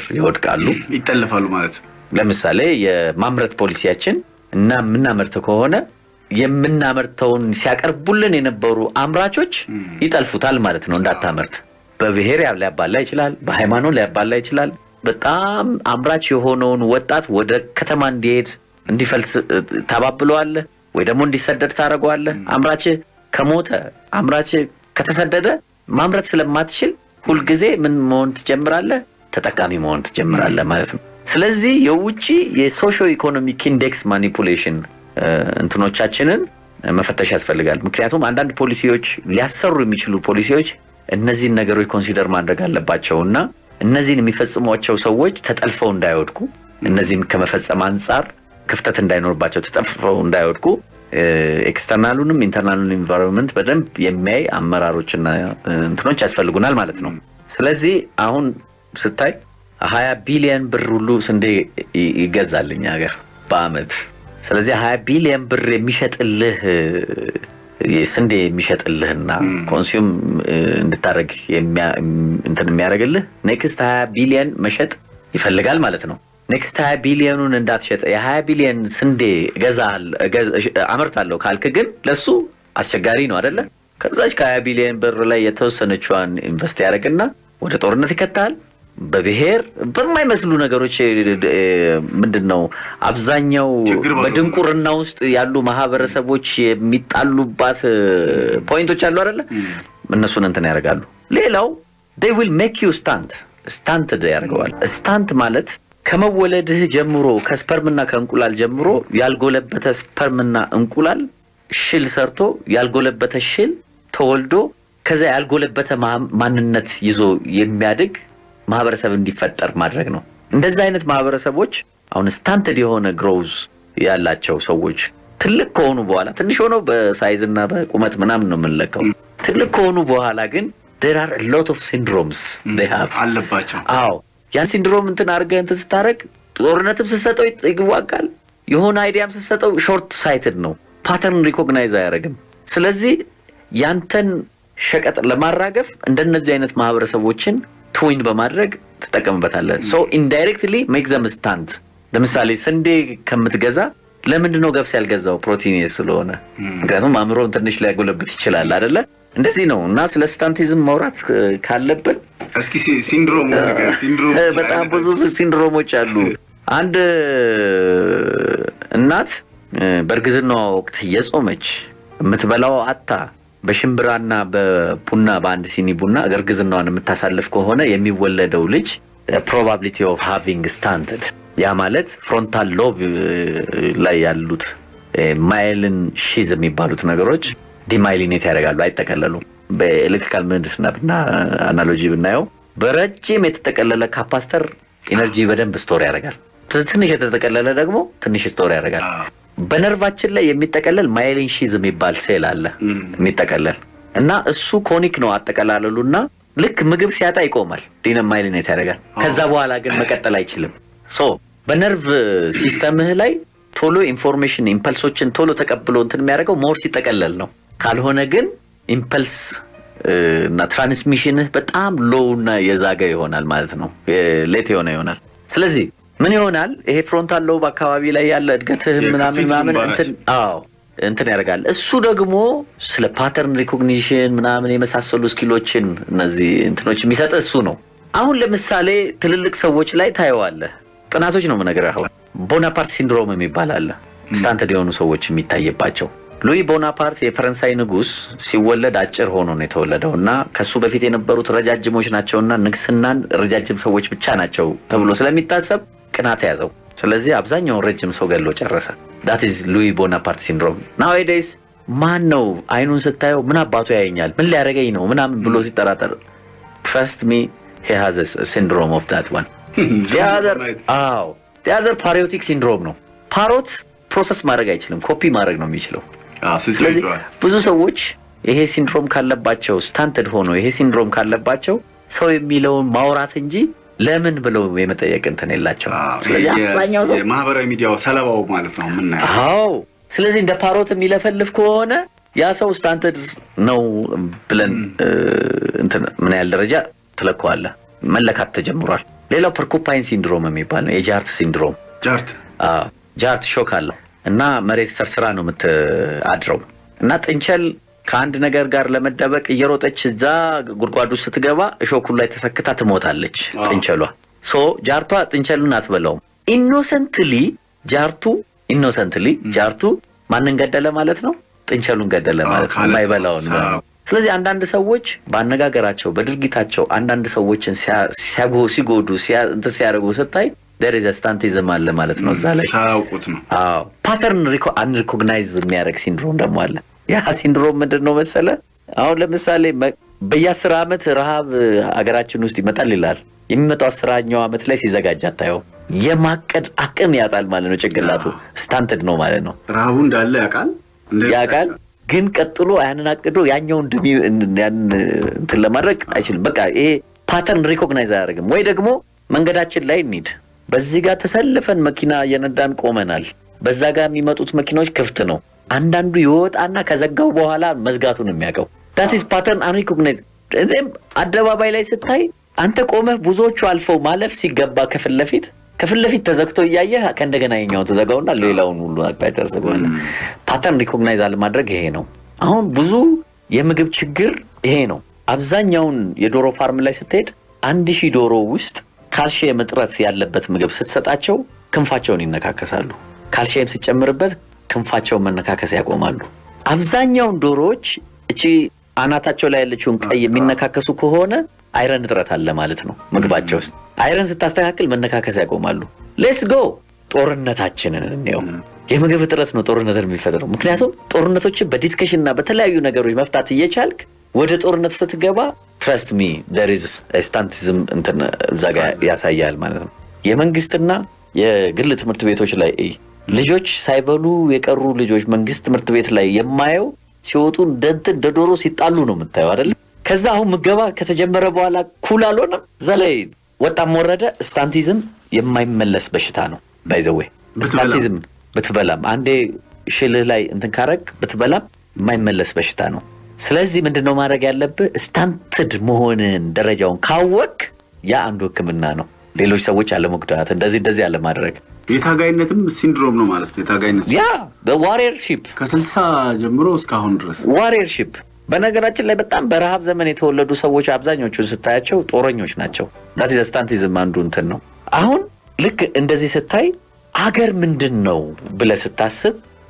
ይጠለፋሉ ማለት ነው። ለምሳሌ የማምረት ፖሊሲያችን እና ምናመርተው ከሆነ የምናመርተውን ሲያቀርቡልን የነበሩ አምራቾች ይጠልፉታል ማለት ነው። እንዳታመርት በብሔር ሊያባላ ይችላል፣ በሃይማኖት ሊያባላ ይችላል። በጣም አምራች የሆነውን ወጣት ወደ ከተማ እንዲሄድ እንዲፈልስ ታባብለዋለህ ወይ ደግሞ እንዲሰደድ ታረጋዋለህ። አምራች ከሞተ አምራች ከተሰደደ ማምረት ስለማትችል ሁሉ ጊዜ ምን መሆን ትጀምራለህ? ተጠቃሚ መሆን ትጀምራለህ ማለት ነው። ስለዚህ የውጪ የሶሺዮ ኢኮኖሚክ ኢንዴክስ ማኒፑሌሽን እንትኖቻችንን መፈተሽ ያስፈልጋል። ምክንያቱም አንዳንድ ፖሊሲዎች ሊያሰሩ የሚችሉ ፖሊሲዎች እነዚህን ነገሮች ኮንሲደር ማድረግ አለባቸውና እነዚህን የሚፈጽሟቸው ሰዎች ተጠልፈው እንዳይወድቁ፣ እነዚህን ከመፈጸም አንፃር ክፍተት እንዳይኖርባቸው ተጠልፈው እንዳይወድቁ ኤክስተርናሉንም ኢንተርናሉን ኢንቫይሮንመንት በደንብ የሚያይ አመራሮችና እንትኖች ያስፈልጉናል ማለት ነው። ስለዚህ አሁን ስታይ 20 ቢሊዮን ብር ሁሉ ስንዴ ይገዛልኝ ሀገር በአመት። ስለዚህ 20 ቢሊዮን ብር የሚሸጥልህ ስንዴ የሚሸጥልህና ኮንሱም እንድታረግ እንትን የሚያረግልህ ኔክስት 20 ቢሊዮን መሸጥ ይፈልጋል ማለት ነው። ኔክስት 20 ቢሊዮኑን እንዳትሸጥ የ20 ቢሊዮን ስንዴ አመርታለሁ ካልክ ግን ለሱ አስቸጋሪ ነው አይደለ? ከዛች ከ20 ቢሊዮን ብር ላይ የተወሰነችዋን ኢንቨስት ያደርግና ወደ ጦርነት ይከታል። በብሔር በማይመስሉ ነገሮች ምንድነው አብዛኛው በድንቁርና ውስጥ ያሉ ማህበረሰቦች የሚጣሉባት ፖይንቶች አሉ አይደለ? እነሱን እንትን ያደርጋሉ። ሌላው they will make you stunted ያደርገዋል። ስታንት ማለት ከመወለድህ ጀምሮ ከስፐርምና ከእንቁላል ጀምሮ ያልጎለበተ ስፐርምና እንቁላል ሽል ሰርቶ ያልጎለበተ ሽል ተወልዶ ከዛ ያልጎለበተ ማንነት ይዞ የሚያድግ ማህበረሰብ እንዲፈጠር ማድረግ ነው። እንደዛ አይነት ማህበረሰቦች አሁን ስታንትድ የሆነ ግሮዝ ያላቸው ሰዎች ትልቅ ከሆኑ በኋላ ትንሽ ሆነው በሳይዝና በቁመት ምናምን ነው የምንለካው። ትልቅ ከሆኑ በኋላ ግን there are a lot of syndromes they have አለባቸው። አዎ ያን ሲንድሮም እንትን አድርገህ እንትን ስታረግ ጦርነትም ስትሰጠው ይዋጋል። የሆነ አይዲያም ስትሰጠው ሾርት ሳይትድ ነው፣ ፓተርን ሪኮግናይዝ አያደርግም። ስለዚህ ያንተን ሸቀጥ ለማራገፍ እንደነዚህ አይነት ማህበረሰቦችን ትዊን በማድረግ ተጠቀምበታለህ። ሶ ኢንዳይሬክትሊ ሜክ ዘም ስታንት። ለምሳሌ ስንዴ ከምትገዛ ለምንድን ነው ገብስ ያልገዛው? ፕሮቲን ስለሆነ። ምክንያቱም አእምሮን ትንሽ ሊያጎለብት ይችላል አይደለ? እንደዚህ ነው። እና ስለ ስታንቲዝም ማውራት ካለብን እስኪ ሲንድሮም በጣም ብዙ ሲንድሮሞች አሉ። አንድ እናት በእርግዝናዋ ወቅት እየጾመች የምትበላው አታ በሽምብራና በቡና በአንድ ሲኒ ቡና እርግዝናዋን የምታሳልፍ ከሆነ የሚወለደው ልጅ probability of having stunted ያ ማለት ፍሮንታል ሎብ ላይ ያሉት ማይሊን ሺዝ የሚባሉት ነገሮች ዲማይሊኔት ያደርጋሉ፣ አይተከለሉም። በኤሌክትሪካል ምህንድስና አናሎጂ ብናየው በረጅም የተጠቀለለ ካፓስተር ኢነርጂ በደንብ ስቶር ያደርጋል። ትንሽ የተጠቀለለ ደግሞ ትንሽ ስቶር ያደርጋል። በነርቫችን ላይ የሚጠቀለል ማይሊን ሺዝ የሚባል ሴል አለ የሚጠቀለል እና እሱ ኮኒክ ነው አጠቀላለሉና ልክ ምግብ ሲያጣ ይቆማል፣ ዲማይሊኔት ያደርጋል። ከዛ በኋላ ግን መቀጠል አይችልም። ሶ በነርቭ ሲስተምህ ላይ ቶሎ ኢንፎርሜሽን ኢምፐልሶችን ቶሎ ተቀብሎ እንትን የሚያደርገው ሞር ሲጠቀለል ነው። ካልሆነ ግን ኢምፐልስ እና ትራንስሚሽንህ በጣም ሎው እና የዛገ ይሆናል ማለት ነው፣ ሌት ይሆናል። ስለዚህ ምን ይሆናል? ይሄ ፍሮንታል ሎብ አካባቢ ላይ ያለ እድገትህ ምናምን እንትን ያደርጋል። እሱ ደግሞ ስለ ፓተርን ሪኮግኒሽን ምናምን የመሳሰሉ ስኪሎችን እነዚህ እንትኖች የሚሰጥ እሱ ነው። አሁን ለምሳሌ ትልልቅ ሰዎች ላይ ታየዋለህ። ጥናቶች ነው የምነግርህ። አሁን ቦናፓርት ሲንድሮም የሚባል አለ፣ ስታንትድ የሆኑ ሰዎች የሚታየባቸው። ሉዊ ቦናፓርት የፈረንሳይ ንጉስ ሲወለድ አጭር ሆኖ ነው የተወለደው እና ከሱ በፊት የነበሩት ረጃጅሞች ናቸውና ንግስናን ረጃጅም ሰዎች ብቻ ናቸው ተብሎ ስለሚታሰብ ቅናት ያዘው። ስለዚህ አብዛኛው ረጅም ሰው ገሎ ጨረሰ። that is ሉዊ ቦናፓርት ሲንድሮም። nowadays ማን ነው አይኑን ስታየው ምን አባቱ ያየኛል ምን ሊያረጋኝ ነው ምናምን ብሎ ሲጠራጠር trust me he has a syndrome of that one. the other pariotic syndrome ነው። ፓሮት ፕሮሰስ ማድረግ አይችልም፣ ኮፒ ማድረግ ነው የሚችለው። ስለዚህ ብዙ ሰዎች ይሄ ሲንድሮም ካለባቸው ስታንትድ ሆኖ ይሄ ሲንድሮም ካለባቸው ሰው የሚለውን ማውራት እንጂ ለምን ብለው የመጠየቅ እንትን የላቸው። ስለዚህ አብዛኛው ሰው የማህበራዊ ሚዲያው ሰለባው ማለት ነው ምን ነው። አዎ ስለዚህ እንደ ፓሮት የሚለፈልፍ ከሆነ ያ ሰው ስታንትድ ነው ብለን እንትን ምን ያህል ደረጃ ተለኳለ መለካት ተጀምሯል። ሌላው ፐርኩፓይን ሲንድሮም የሚባል ነው፣ የጃርት ሲንድሮም። ጃርት ሾክ አለ እና መሬት ሰርስራ ነው የምትአድረው እና ጥንቸል ከአንድ ነገር ጋር ለመደበቅ እየሮጠች እዛ ጉድጓዱ ስትገባ ሾኩ ላይ ተሰክታ ትሞታለች ጥንቸሏ። ሶ ጃርቷ ጥንቸሉን አትበላውም። ኢኖሰንትሊ ጃርቱ ማንን ገደለ ማለት ነው? ጥንቸሉን ገደለ ማለት ነው፣ የማይበላውን። ስለዚህ አንዳንድ ሰዎች ባነጋገራቸው በድርጊታቸው አንዳንድ ሰዎችን ሲጎዱ ሲያደርጉ ስታይ there is a stuntism አለ ማለት ነው እዛ ላይ ታውቁት ነው። ፓተርን አንሪኮግናይዝ የሚያደርግ ሲንድሮም ደግሞ አለ። ያ ሲንድሮም ምንድነው መሰለ? አሁን ለምሳሌ በየ10 አመት ረሃብ አገራችን ውስጥ ይመጣል ይላል። የሚመጣው 10ኛው አመት ላይ ሲዘጋጅ አታየው። የማቀድ አቅም ያጣል ማለት ነው ጭንቅላቱ። ስታንትድ ነው ማለት ነው። ረሃቡ እንዳለ ያውቃል። ያቃል ግን ቀጥሎ ያንን አቅዶ ያኛው ያን እንትን ለማድረግ አይችልም በቃ ይሄ ፓተርን ሪኮግናይዝ አያደርግም ወይ ደግሞ መንገዳችን ላይ እንሂድ በዚህ ጋር ተሰልፈን መኪና የነዳን ቆመናል በዛ ጋር የሚመጡት መኪናዎች ክፍት ነው አንዳንዱ ይወጣና ከዘጋው በኋላ መዝጋቱን የሚያቀው that is pattern unrecognized አደባባይ ላይ ስታይ አንተ ቆመህ ብዙዎቹ አልፈው ማለፍ ሲገባ ከፍል ለፊት ተዘግቶ ያያየ ከእንደገና የኛው ተዘጋውና ሌላውን ሁሉ አቅጣጫ ተዘጋውና ፓተርን ሪኮግናይዝ አለማድረግ ይሄ ነው አሁን ብዙ የምግብ ችግር ይሄ ነው አብዛኛውን የዶሮ ፋርም ላይ ስትሄድ 1000 ዶሮ ውስጥ ካልሲየም እጥረት ያለበት ምግብ ስትሰጣቸው ክንፋቸውን ይነካከሳሉ ካልሲየም ሲጨምርበት ክንፋቸው መነካከስ ያቆማሉ አብዛኛውን ዶሮዎች እቺ አናታቸው ላይ ያለችውን ቀይ የሚነካከሱ ከሆነ አይረን እጥረት አለ ማለት ነው ምግባቸው ውስጥ አይረን ስታስተካክል መነካከስ ያቆማሉ ሌትስ ጎ ጦርነታችንን እንየው የምግብ እጥረት ነው ጦርነትን የሚፈጥረው ምክንያቱም ጦርነቶችን በዲስከሽንና በተለያዩ ነገሮች መፍታት እየቻልክ ወደ ጦርነት ስትገባ trust me there is a stuntism እንትን ዛጋ ያሳያል ማለት ነው የመንግስትና የግል ትምህርት ቤቶች ላይ ልጆች ሳይበሉ የቀሩ ልጆች መንግስት ትምህርት ቤት ላይ የማየው ሲወጡ ደዶሮ ሲጣሉ ነው የምታየው አይደል ከዛ አሁን ምገባ ከተጀመረ በኋላ ኩል አልሆነም ዘላይ ወጣም ወረደ ስታንቲዝም የማይመለስ በሽታ ነው by the way ስታንቲዝም በትበላም አንዴ ሽልህ ላይ እንትን ካረክ በትበላም የማይመለስ በሽታ ነው ስለዚህ ምንድነው ማድረግ ያለብህ ስታንትድ መሆንን ደረጃውን ካወቅ ያ አንዱ ህክምና ነው ሌሎች ሰዎች አለመጉዳት እንደዚህ ያለ ማድረግ የታጋይነትም ሲንድሮም ነው ማለት ነው የታጋይነት ያ በዋሪየርሺፕ ከ60 ጀምሮ እስከ አሁን ድረስ ዋሪየርሺፕ በነገራችን ላይ በጣም በረሃብ ዘመን የተወለዱ ሰዎች አብዛኞቹን ስታያቸው ጦረኞች ናቸው that is ስታንቲዝም አንዱ እንትን ነው አሁን ልክ እንደዚህ ስታይ አገር ምንድነው ብለህ ስታስብ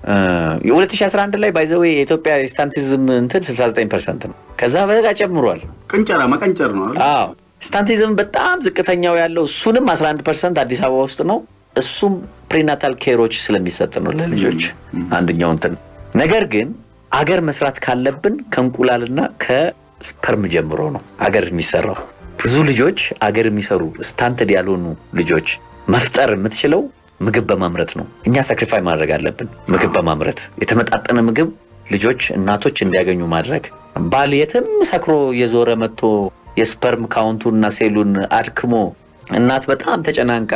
የ2011 ላይ ባይዘው የኢትዮጵያ ስታንቲዝም እንትን 69% ነው ከዛ በቃ ጨምሯል ቅንጨራ መቀንጨር ነው አዎ ስታንቲዝም በጣም ዝቅተኛው ያለው እሱንም 11% አዲስ አበባ ውስጥ ነው እሱም ፕሪናታል ኬሮች ስለሚሰጥ ነው ለልጆች አንደኛው እንትን ነገር ግን አገር መስራት ካለብን ከእንቁላልና ከስፐርም ጀምሮ ነው አገር የሚሰራው ብዙ ልጆች አገር የሚሰሩ ስታንትድ ያልሆኑ ልጆች መፍጠር የምትችለው ምግብ በማምረት ነው እኛ ሳክሪፋይ ማድረግ አለብን ምግብ በማምረት የተመጣጠነ ምግብ ልጆች እናቶች እንዲያገኙ ማድረግ ባልየትም ሰክሮ የዞረ መጥቶ የስፐርም ካውንቱና ሴሉን አድክሞ እናት በጣም ተጨናንቃ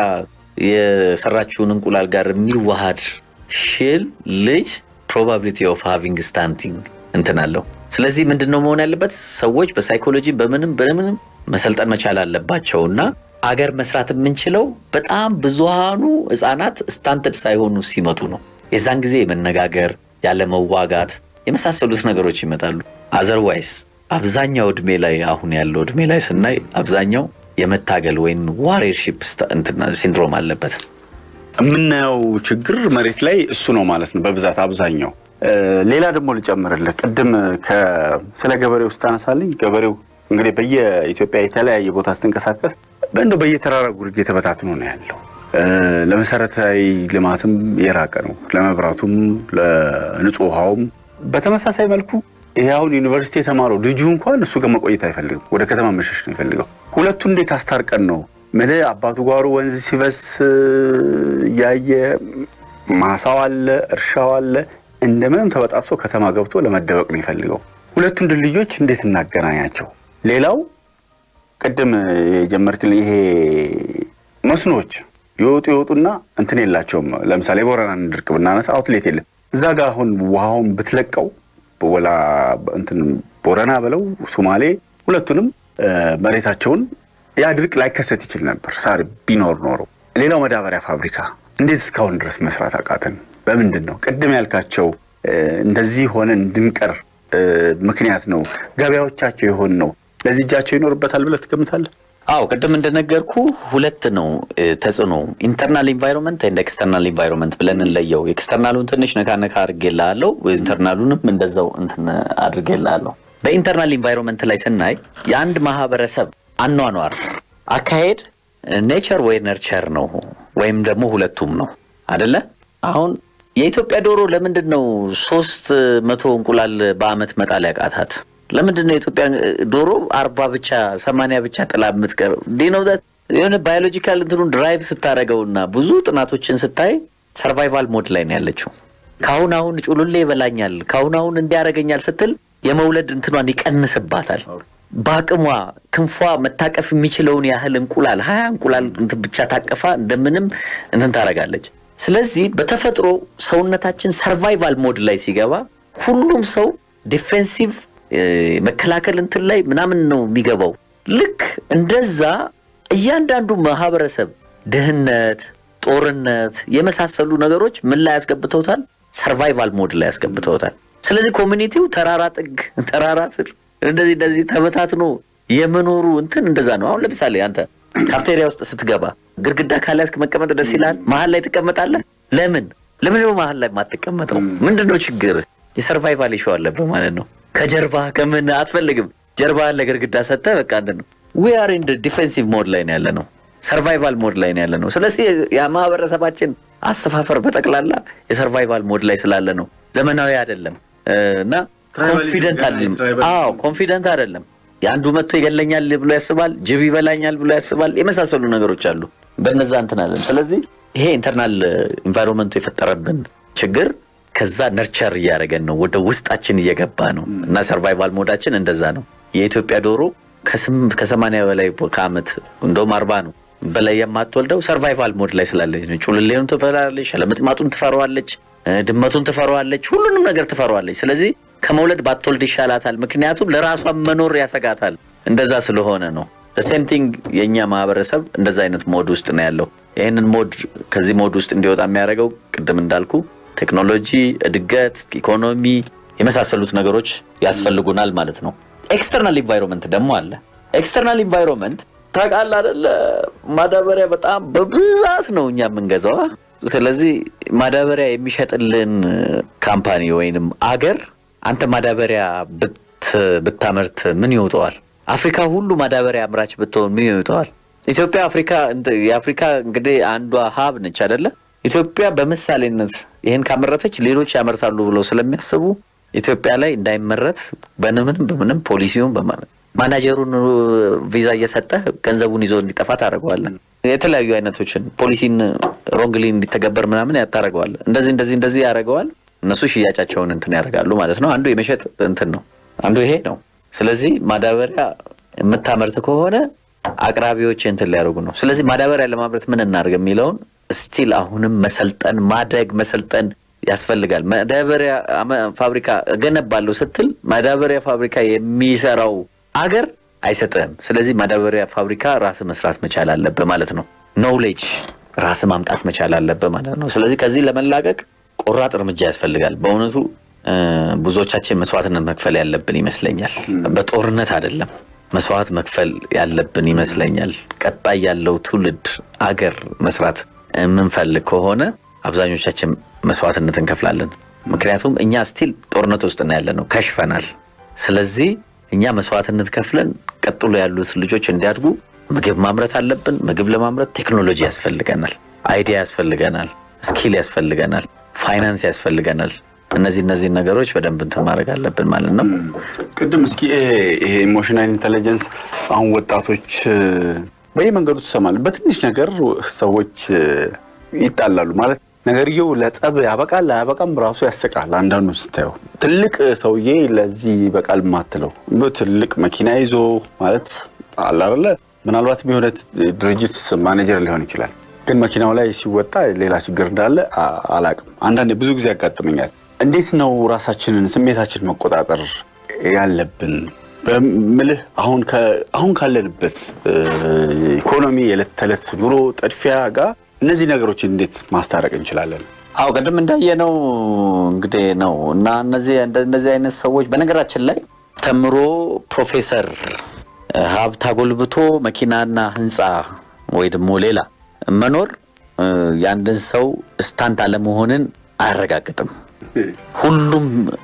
የሰራችውን እንቁላል ጋር የሚዋሃድ ሽል ልጅ probability of having stunting እንትናለው ስለዚህ ምንድነው መሆን ያለበት ሰዎች በሳይኮሎጂ በምንም መሰልጠን መቻል አለባቸውና አገር መስራት የምንችለው በጣም ብዙሃኑ ህፃናት ስታንትድ ሳይሆኑ ሲመጡ ነው የዛን ጊዜ መነጋገር ያለ መዋጋት የመሳሰሉት ነገሮች ይመጣሉ otherwise አብዛኛው እድሜ ላይ አሁን ያለው እድሜ ላይ ስናይ አብዛኛው የመታገል ወይም ዋሪየርሺፕ እንትና ሲንድሮም አለበት ምንነው ችግር መሬት ላይ እሱ ነው ማለት ነው በብዛት አብዛኛው ሌላ ደግሞ ልጨምርልህ ቅድም ስለ ገበሬው ስታነሳልኝ ገበሬው እንግዲህ በየኢትዮጵያ የተለያየ ቦታ ስትንቀሳቀስ በእንዶ በየተራራው ጉርጌ ተበታትኖ ነው ያለው ለመሰረታዊ ልማትም የራቀ ነው ለመብራቱም ለንጹህ ውሃውም በተመሳሳይ መልኩ ይሄው ዩኒቨርሲቲ ተማረው ልጁ እንኳን እሱ ጋር መቆየት አይፈልግም ወደ ከተማ መሸሽ ነው ይፈልጋው ሁለቱ እንዴት አስታርቀን ነው መለ አባቱ ጋሩ ወንዝ ሲበስ ያየ ማሳው አለ እርሻው አለ እንደምንም ተበጣጥሶ ከተማ ገብቶ ለመደበቅ ነው ይፈልጋው ሁለቱን ድልድዮች እንዴት እናገናኛቸው ሌላው ቀደም የጀመርክልኝ ይሄ መስኖች ይወጡና እንትን የላቸውም ለምሳሌ ቦረናን ድርቅ ብናነሳ አውትሌት የለም እዛ ጋር አሁን ውሃውን ብትለቀው ወላ እንትን ቦረና በለው ሶማሌ ሁለቱንም መሬታቸውን ያ ድርቅ ላይ ከሰት ይችላል ነበር ሳር ቢኖር ኖሮ ሌላው መዳበሪያ ፋብሪካ እንዴት እስካሁን ድረስ መስራት አቃተን በምንድነው ቀደም ያልካቸው እንደዚህ ሆነ እንድንቀር ምክንያት ነው ገበያዎቻቸው ይሆን ነው ለዚህ እጃቸው ይኖርበታል ብለህ ትገምታለህ አው ቀደም እንደነገርኩ ሁለት ነው ተጽኖ ኢንተርናል ኢንቫይሮንመንት ኤንድ ኤክስተርናል ኢንቫይሮንመንት ብለን እንለየው ኤክስተርናሉን ትንሽ ነካ አድርጌልሃለሁ ኢንተርናሉንም እንደዛው እንትን አድርጌልሃለሁ በኢንተርናል ኢንቫይሮንመንት ላይ ስናይ የአንድ ማህበረሰብ አኗኗር አካሄድ ኔቸር ወይ ነርቸር ነው ወይም ደግሞ ሁለቱም ነው አይደለ አሁን የኢትዮጵያ ዶሮ ለምንድነው 300 እንቁላል በአመት መጣል ያቃታት ለምንድነው የኢትዮጵያ ዶሮ 40 ብቻ 80 ብቻ ጥላ የምትቀር ዲኖ ዳት የሆነ ባዮሎጂካል እንትኑን ድራይቭ ስታረጋውና ብዙ ጥናቶችን ስታይ ሰርቫይቫል ሞድ ላይ ነው ያለችው ካሁን ጩሉሌ ይበላኛል ካሁን እንዲያረጋኛል ስትል የመውለድ እንትኗን ይቀንስባታል ባቅሟ ክንፏ መታቀፍ የሚችለውን ያህል እንቁላል 20 እንቁላል ብቻ ታቀፋ እንደምንም እንትን ታረጋለች ስለዚህ በተፈጥሮ ሰውነታችን ሰርቫይቫል ሞድ ላይ ሲገባ ሁሉም ሰው ዲፌንሲቭ መከላከል እንትን ላይ ምናምን ነው የሚገባው ልክ እንደዛ እያንዳንዱ ማህበረሰብ ድህነት ጦርነት የመሳሰሉ ነገሮች ምን ላይ ያስገብተውታል ሰርቫይቫል ሞድ ላይ ያስገብተውታል ስለዚህ ኮሚኒቲው ተራራ ጥግ ተራራ ስር እንደዚህ ተበታትኖ የመኖሩ እንትን እንደዛ ነው አሁን ለምሳሌ አንተ ካፍቴሪያ ውስጥ ስትገባ ግርግዳ ካላስክ መቀመጥ ደስ ይላል መሃል ላይ ተቀመጣለህ ለምን ነው መሃል ላይ ማትቀመጠው ምንድነው ችግር የሰርቫይቫል ኢሹ አለበት ማለት ነው ከጀርባ ከምን አትፈልግም ጀርባ ለግርግዳ ሰጠ በቃ እንደነው we are in the defensive mode ላይ ነው ያለነው ሰርቫይቫል ሞድ ላይ ነው ያለነው ስለዚህ ያ ማህበረሰባችን አሰፋፈር በጠቅላላ የሰርቫይቫል ሞድ ላይ ስላለ ነው ዘመናዊ አይደለም እና ኮንፊደንት አይደለም ያንዱ መጥቶ ይገለኛል ብሎ ያስባል ጅብ ይበላኛል ብሎ ያስባል የመሳሰሉ ነገሮች አሉ በእነዛ እንተናለን ስለዚህ ይሄ ኢንተርናል ኢንቫይሮንመንቱ የፈጠረብን ችግር ከዛ ነርቸር ያረገን ነው ወደ ውስጣችን እየገባ ነው እና ሰርቫይቫል ሞዳችን እንደዛ ነው የኢትዮጵያ ዶሮ ከ80 በላይ ከአመት እንደውም 40 ነው በላይ የማትወልደው ሰርቫይቫል ሞድ ላይ ስላለች ነው ጩልሌውን ትፈራለች ለምጥማጡን ትፈራዋለች ድመቱን ትፈራዋለች ሁሉንም ነገር ትፈራዋለች ስለዚህ ከመውለድ ባትወልድ ይሻላታል ምክንያቱም ለራሷ መኖር ያሰጋታል እንደዛ ስለሆነ ነው the same thing የኛ ማህበረሰብ እንደዛ አይነት ሞድ ውስጥ ነው ያለው ይሄንን ሞድ ከዚህ ሞድ ውስጥ እንዲወጣ የሚያደርገው ቅድም እንዳልኩ ቴክኖሎጂ እድገት ኢኮኖሚ የመሳሰሉት ነገሮች ያስፈልጉናል ማለት ነው ኤክስተርናል ኢንቫይሮንመንት ደግሞ አለ ኤክስተርናል ኢንቫይሮንመንት ታቃል አይደለ ማዳበሪያ በጣም በብዛት ነው እኛ የምንገዛው ስለዚህ ማዳበሪያ የሚሸጥልን ካምፓኒ ወይንም አገር አንተ ማዳበሪያ ብታመርት ምን ይወጣዋል አፍሪካ ሁሉ ማዳበሪያ አምራች ብትሆን ምን ይወጣዋል ኢትዮጵያ የአፍሪካ እንግዲህ አንዷ ሀብ ነች አይደለ ኢትዮጵያ በመሳሌነት ይሄን ካመረተች ሌሎች ያመርታሉ ብለው ስለሚያስቡ ኢትዮጵያ ላይ እንዳይመረት በምንም ፖሊሲውን ማናጀሩን ቪዛ እየሰጠ ገንዘቡን ይዞ እንዲጠፋ ታረጋዋለህ የተለያዩ አይነቶችን ፖሊሲን ሮንግሊ እንዲተገበር ምናምን ያታረጋዋል እንደዚህ ያረጋዋል እነሱ ሽያጫቸውን እንትን ያረጋሉ ማለት ነው አንዱ የመሸጥ እንትን ነው አንዱ ይሄ ነው ስለዚህ ማዳበሪያ የምታመርት ከሆነ አቅራቢዎች እንትን ሊያረጉ ነው ስለዚህ ማዳበሪያ ለማምረት ምን እናርግ የሚለውን ስቲል አሁንም መሰልጠን ያስፈልጋል ማዳበሪያ ፋብሪካ ገነባለው ስትል ማዳበሪያ ፋብሪካ የሚሰራው አገር አይሰጥም ስለዚህ ማዳበሪያ ፋብሪካ ራስ መስራት መቻል አለበት ማለት ነው ኖሌጅ ራስ ማምጣት መቻል አለበት ማለት ነው ስለዚህ ከዚህ ለመላቀቅ ቆራጥ እርምጃ ያስፈልጋል በእውነቱ ብዙዎቻችን መስዋዕትነት መክፈል ያለብን ይመስለኛል በጦርነት አይደለም መስዋዕት መክፈል ያለብን ይመስለኛል ቀጣይ ያለው ትውልድ አገር መስራት ምንፈልግ ከሆነ አብዛኞቻችን መስዋዕትነት እንከፍላለን ምክንያቱም እኛ ስቲል ጦርነት ውስጥ ነው ያለነው ከሽፈናል ስለዚህ እኛ መስዋዕትነት ከፍለን ቀጥሎ ያሉት ልጆች እንዲያድጉ ምግብ ማምረት አለብን ምግብ ለማምረት ቴክኖሎጂ ያስፈልገናል አይዲያ ያስፈልገናል ስኪል ያስፈልገናል ፋይናንስ ያስፈልገናል እነዚህ ነገሮች በደንብ ተማረግ አለብን ማለት ነው ቅድም እስኪ ይሄ ኢሞሽናል ኢንተለጀንስ አሁን ወጣቶች በየመንገዱ ተሰማል በትንሽ ነገር ሰዎች ይጣላሉ ማለት ነገርየው ለጸብ ያበቃል አያበቃም ራሱ ያሰቃል አንዳንዱ ስታየው ትልቅ ሰውዬ ለዚህ በቃል ማትለው ትልቅ መኪና ይዞ ማለት አላረለ ምናልባት ቢሆነት ድርጅት ማኔጀር ሊሆን ይችላል ግን መኪናው ላይ ሲወጣ ሌላ ችግር እንዳለ አላቅም አንዳንዴ ብዙ ጊዜ ያጋጥመኛል እንዴት ነው ራሳችንን ስሜታችንን መቆጣጠር ያለብን በመልህ አሁን ካለንበት ኢኮኖሚ የለተለት ኑሮ ጥድፊያ ጋር እነዚህ ነገሮች እንዴት ማስታረቅ እንችላለን ቀደም እንዳየነው እንግዲህ ነው እና እነዚህ አይነት ሰዎች በነገራችን ላይ ተምሮ ፕሮፌሰር ሀብታ ጎልብቶ መኪናና ህንጻ ወይ ደግሞ ሌላ መኖር ያንደን ሰው ስታንት አለመሆንን አያረጋግጥም ሁሉም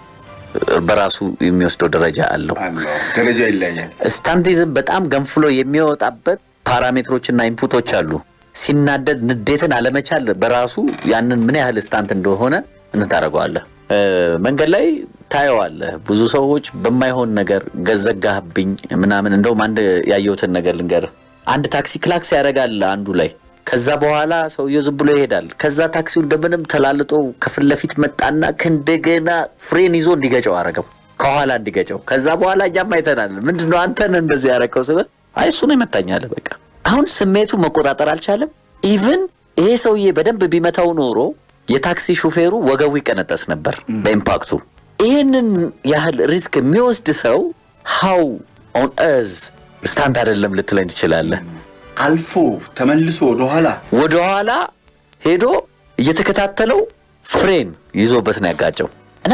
በራሱ የሚወስደው ደረጃ አለው ደረጃ ይለያያል ስታንቲዝም በጣም ገንፍሎ የሚወጣበት ፓራሜትሮችና ኢንፑቶች አሉ ሲናደድ ንዴትን አለመቻል በራሱ ያንን ምን ያህል ስታንት እንደሆነ እንታረጋዋለህ መንገድ ላይ ታየዋለህ ብዙ ሰዎች በማይሆን ነገር ገዘጋህብኝ ምናምን እንደውም አንድ ያየሁትን ነገር ልንገር አንድ ታክሲ ክላክስ ያረጋል አንዱ ላይ ከዛ በኋላ ሰውየው ዝም ብሎ ይሄዳል። ከዛ ታክሲው እንደምንም ተላልጦ ከፊት ለፊት መጣና ከእንደገና ፍሬን ይዞ እንዲገጨው አረገው፣ ከኋላ እንዲገጨው። ከዛ በኋላ እኛም አይተናል። ምንድነው አንተን እንደዚህ ያረከው ስለ አይ እሱ ነው ይመታኛል። በቃ አሁን ስሜቱ መቆጣጠር አልቻለም። ኢቭን ይሄ ሰውዬ በደንብ ቢመታው ኖሮ የታክሲ ሹፌሩ ወገቡ ይቀነጠስ ነበር በኢምፓክቱ። ይሄንን ያህል ሪስክ የሚወስድ ሰው how on earth ስታንድ አይደለም ልትለኝ ትችላለህ። አልፎ ተመልሶ ወደኋላ ሄዶ እየተከታተለው ፍሬን ይዞበት ነው ያጋጨው። እና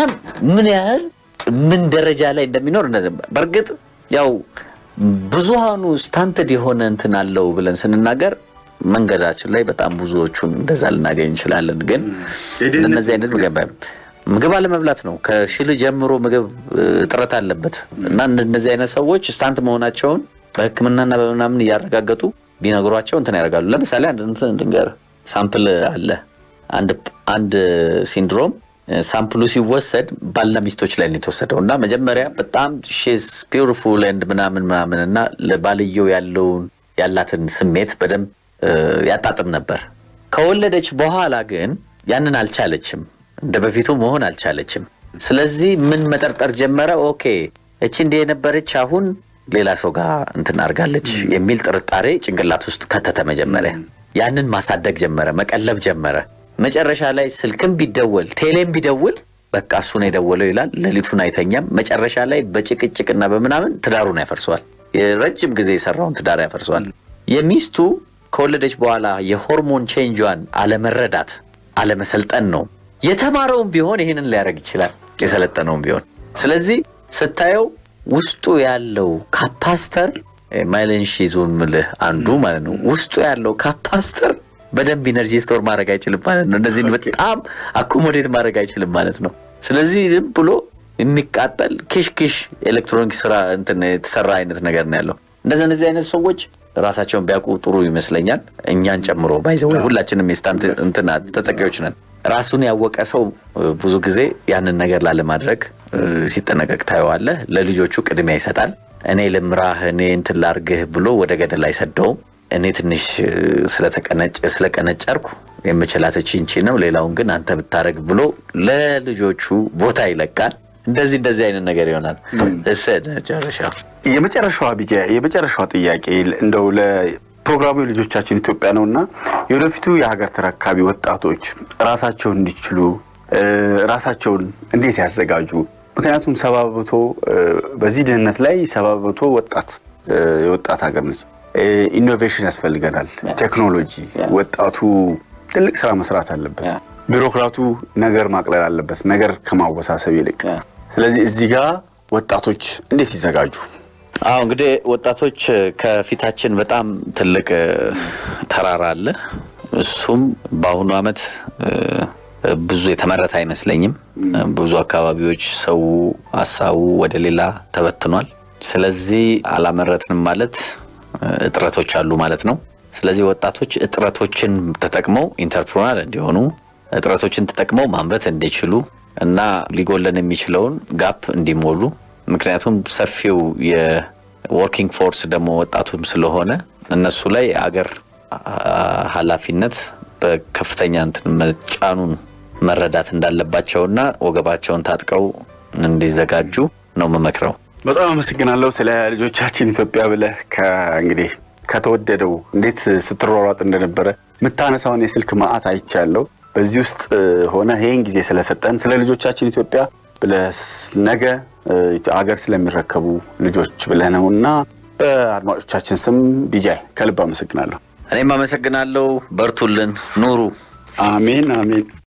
ምን ደረጃ ላይ እንደሚኖር በርግጥ ያው ብዙሃኑ ስታንትድ የሆነ እንትን አለው ብለን ስንናገር መንገዳችን ላይ በጣም ብዙዎቹን እንደዛ ልናገኝ እንችላለን። ግን እነዚህ አይነት ምግብ አለመብላት ነው ከሽል ጀምሮ ምግብ ጥረት አለበት። እና እነዚህ አይነት ሰዎች ስታንት መሆናቸውን በሕክምናና በምናምን ያረጋገጡ ቢነግሯቸው እንትን ያደርጋሉ። ለምሳሌ አንድ እንትን ድንገር ሳምፕል አለ። አንድ ሲንድሮም ሳምፕሉ ሲወሰድ ባልና ሚስቶች ላይ ነው የተወሰደውና መጀመሪያ በጣም she's beautiful and ምናምን እና ለባልየው ያላትን ስሜት በደንብ ያጣጥም ነበር። ከወለደች በኋላ ግን ያንን አልቻለችም፣ እንደበፊቱ መሆን አልቻለችም። ስለዚህ ምን መጠርጠር ጀመረ? ኦኬ እቺ እንደ የነበረች አሁን ሌላ ሰው ጋር እንትን አርጋለች የሚል ጥርጣሬ ጭንቅላት ውስጥ ከተተ። መጀመሪያ ያንን ማሳደግ ጀመረ፣ መቀለብ ጀመረ። መጨረሻ ላይ ስልክም ቢደወል ቴሌም ቢደውል በቃ እሱ ነው የደወለው ይላል። ሌሊቱን አይተኛም። መጨረሻ ላይ በጭቅጭቅና በምናምን ትዳሩን ያፈርሰዋል። የረጅም ጊዜ የሰራውን ትዳር ያፈርሰዋል። የሚስቱ ከወለደች በኋላ የሆርሞን ቼንጇን አለመረዳት አለመሰልጠን ነው። የተማረውም ቢሆን ይሄንን ሊያደርግ ይችላል፣ የሰለጠነውም ቢሆን። ስለዚህ ስታየው ውስጡ ያለው ካፓስተር ማይለንሺዙን ምልህ አንዱ ማለት ነው። ውስጡ ያለው ካፓስተር በደንብ ኢነርጂ ስቶር ማድረግ አይችልም ማለት ነው። እንደዚህ በጣም አኮሞዴት ማድረግ አይችልም ማለት ነው። ስለዚህ ዝም ብሎ የሚቃጠል ክሽክሽ ኤሌክትሮኒክስ ስራ እንትን የተሰራ አይነት ነገር ነው ያለው። እንደዚህ አይነት ሰዎች ራሳቸውን ቢያውቁ ጥሩ ይመስለኛል። እኛን ጨምሮ ባይዘው ሁላችንም የስታንት እንትና ተጠቂዎች ነን። ራሱን ያወቀ ሰው ብዙ ጊዜ ያንን ነገር ላለማድረግ ሲጠነቀቅ ታየዋለህ። ለልጆቹ ቅድሚያ ይሰጣል። እኔ ልምራህ እኔ እንትን ላርግህ ብሎ ወደ ገደል አይሰደውም። እኔ ትንሽ ስለቀነጨርኩ የምችላት እቺ ነው፣ ሌላውን ግን አንተ ብታረግ ብሎ ለልጆቹ ቦታ ይለቃል። እንደዚህ አይነት ነገር ይሆናል። የመጨረሻው ጥያቄ እንደው ለፕሮግራሙ ልጆቻችን ኢትዮጵያ ነውና የወደፊቱ የሀገር ተረካቢ ወጣቶች ራሳቸውን እንዲችሉ ራሳቸውን እንዴት ያዘጋጁ? ምክንያቱም 70% በዚህ ድህነት ላይ 70% ወጣት ሀገር ነች። ኢኖቬሽን ያስፈልገናል። ቴክኖሎጂ ወጣቱ ትልቅ ስራ መስራት አለበት። ቢሮክራቱ ነገር ማቅለል አለበት፣ ነገር ከማወሳሰብ ይልቅ። ስለዚህ እዚህ ጋር ወጣቶች እንዴት ይዘጋጁ? እንግዲህ ወጣቶች ከፊታችን በጣም ትልቅ ተራራ አለ። እሱም በአሁኑ አመት ብዙ የተመረተ አይመስለኝም። ብዙ አካባቢዎች ሰው አሳው ወደ ሌላ ተበትኗል። ስለዚህ አላመረትንም ማለት እጥረቶች አሉ ማለት ነው። ስለዚህ ወጣቶች እጥረቶችን ተጠቅመው ኢንተርፕረነር እንዲሆኑ፣ እጥረቶችን ተጠቅመው ማምረት እንዲችሉ እና ሊጎለን የሚችለውን ጋፕ እንዲሞሉ፣ ምክንያቱም ሰፊው የወርኪንግ ፎርስ ደግሞ ወጣቱም ስለሆነ እነሱ ላይ አገር ኃላፊነት በከፍተኛ እንትን መጫኑን መረዳት እንዳለባቸውና ወገባቸውን ታጥቀው እንዲዘጋጁ ነው መመክረው። በጣም አመሰግናለሁ ስለ ልጆቻችን ኢትዮጵያ ብለህ እንግዲህ ከተወደደው እንዴት ስትሯሯጥ እንደነበረ ምታነሳውን የስልክ ማአት አይቻለሁ። በዚህ ውስጥ ሆነ ይሄን ጊዜ ስለሰጠን ስለ ልጆቻችን ኢትዮጵያ ብለህ ነገ አገር ስለሚረከቡ ልጆች ብለህ ነውና በአድማጮቻችን ስም ቢጃይ ከልብ አመሰግናለሁ። እኔም አመሰግናለሁ። በርቱልን፣ ኑሩ። አሜን።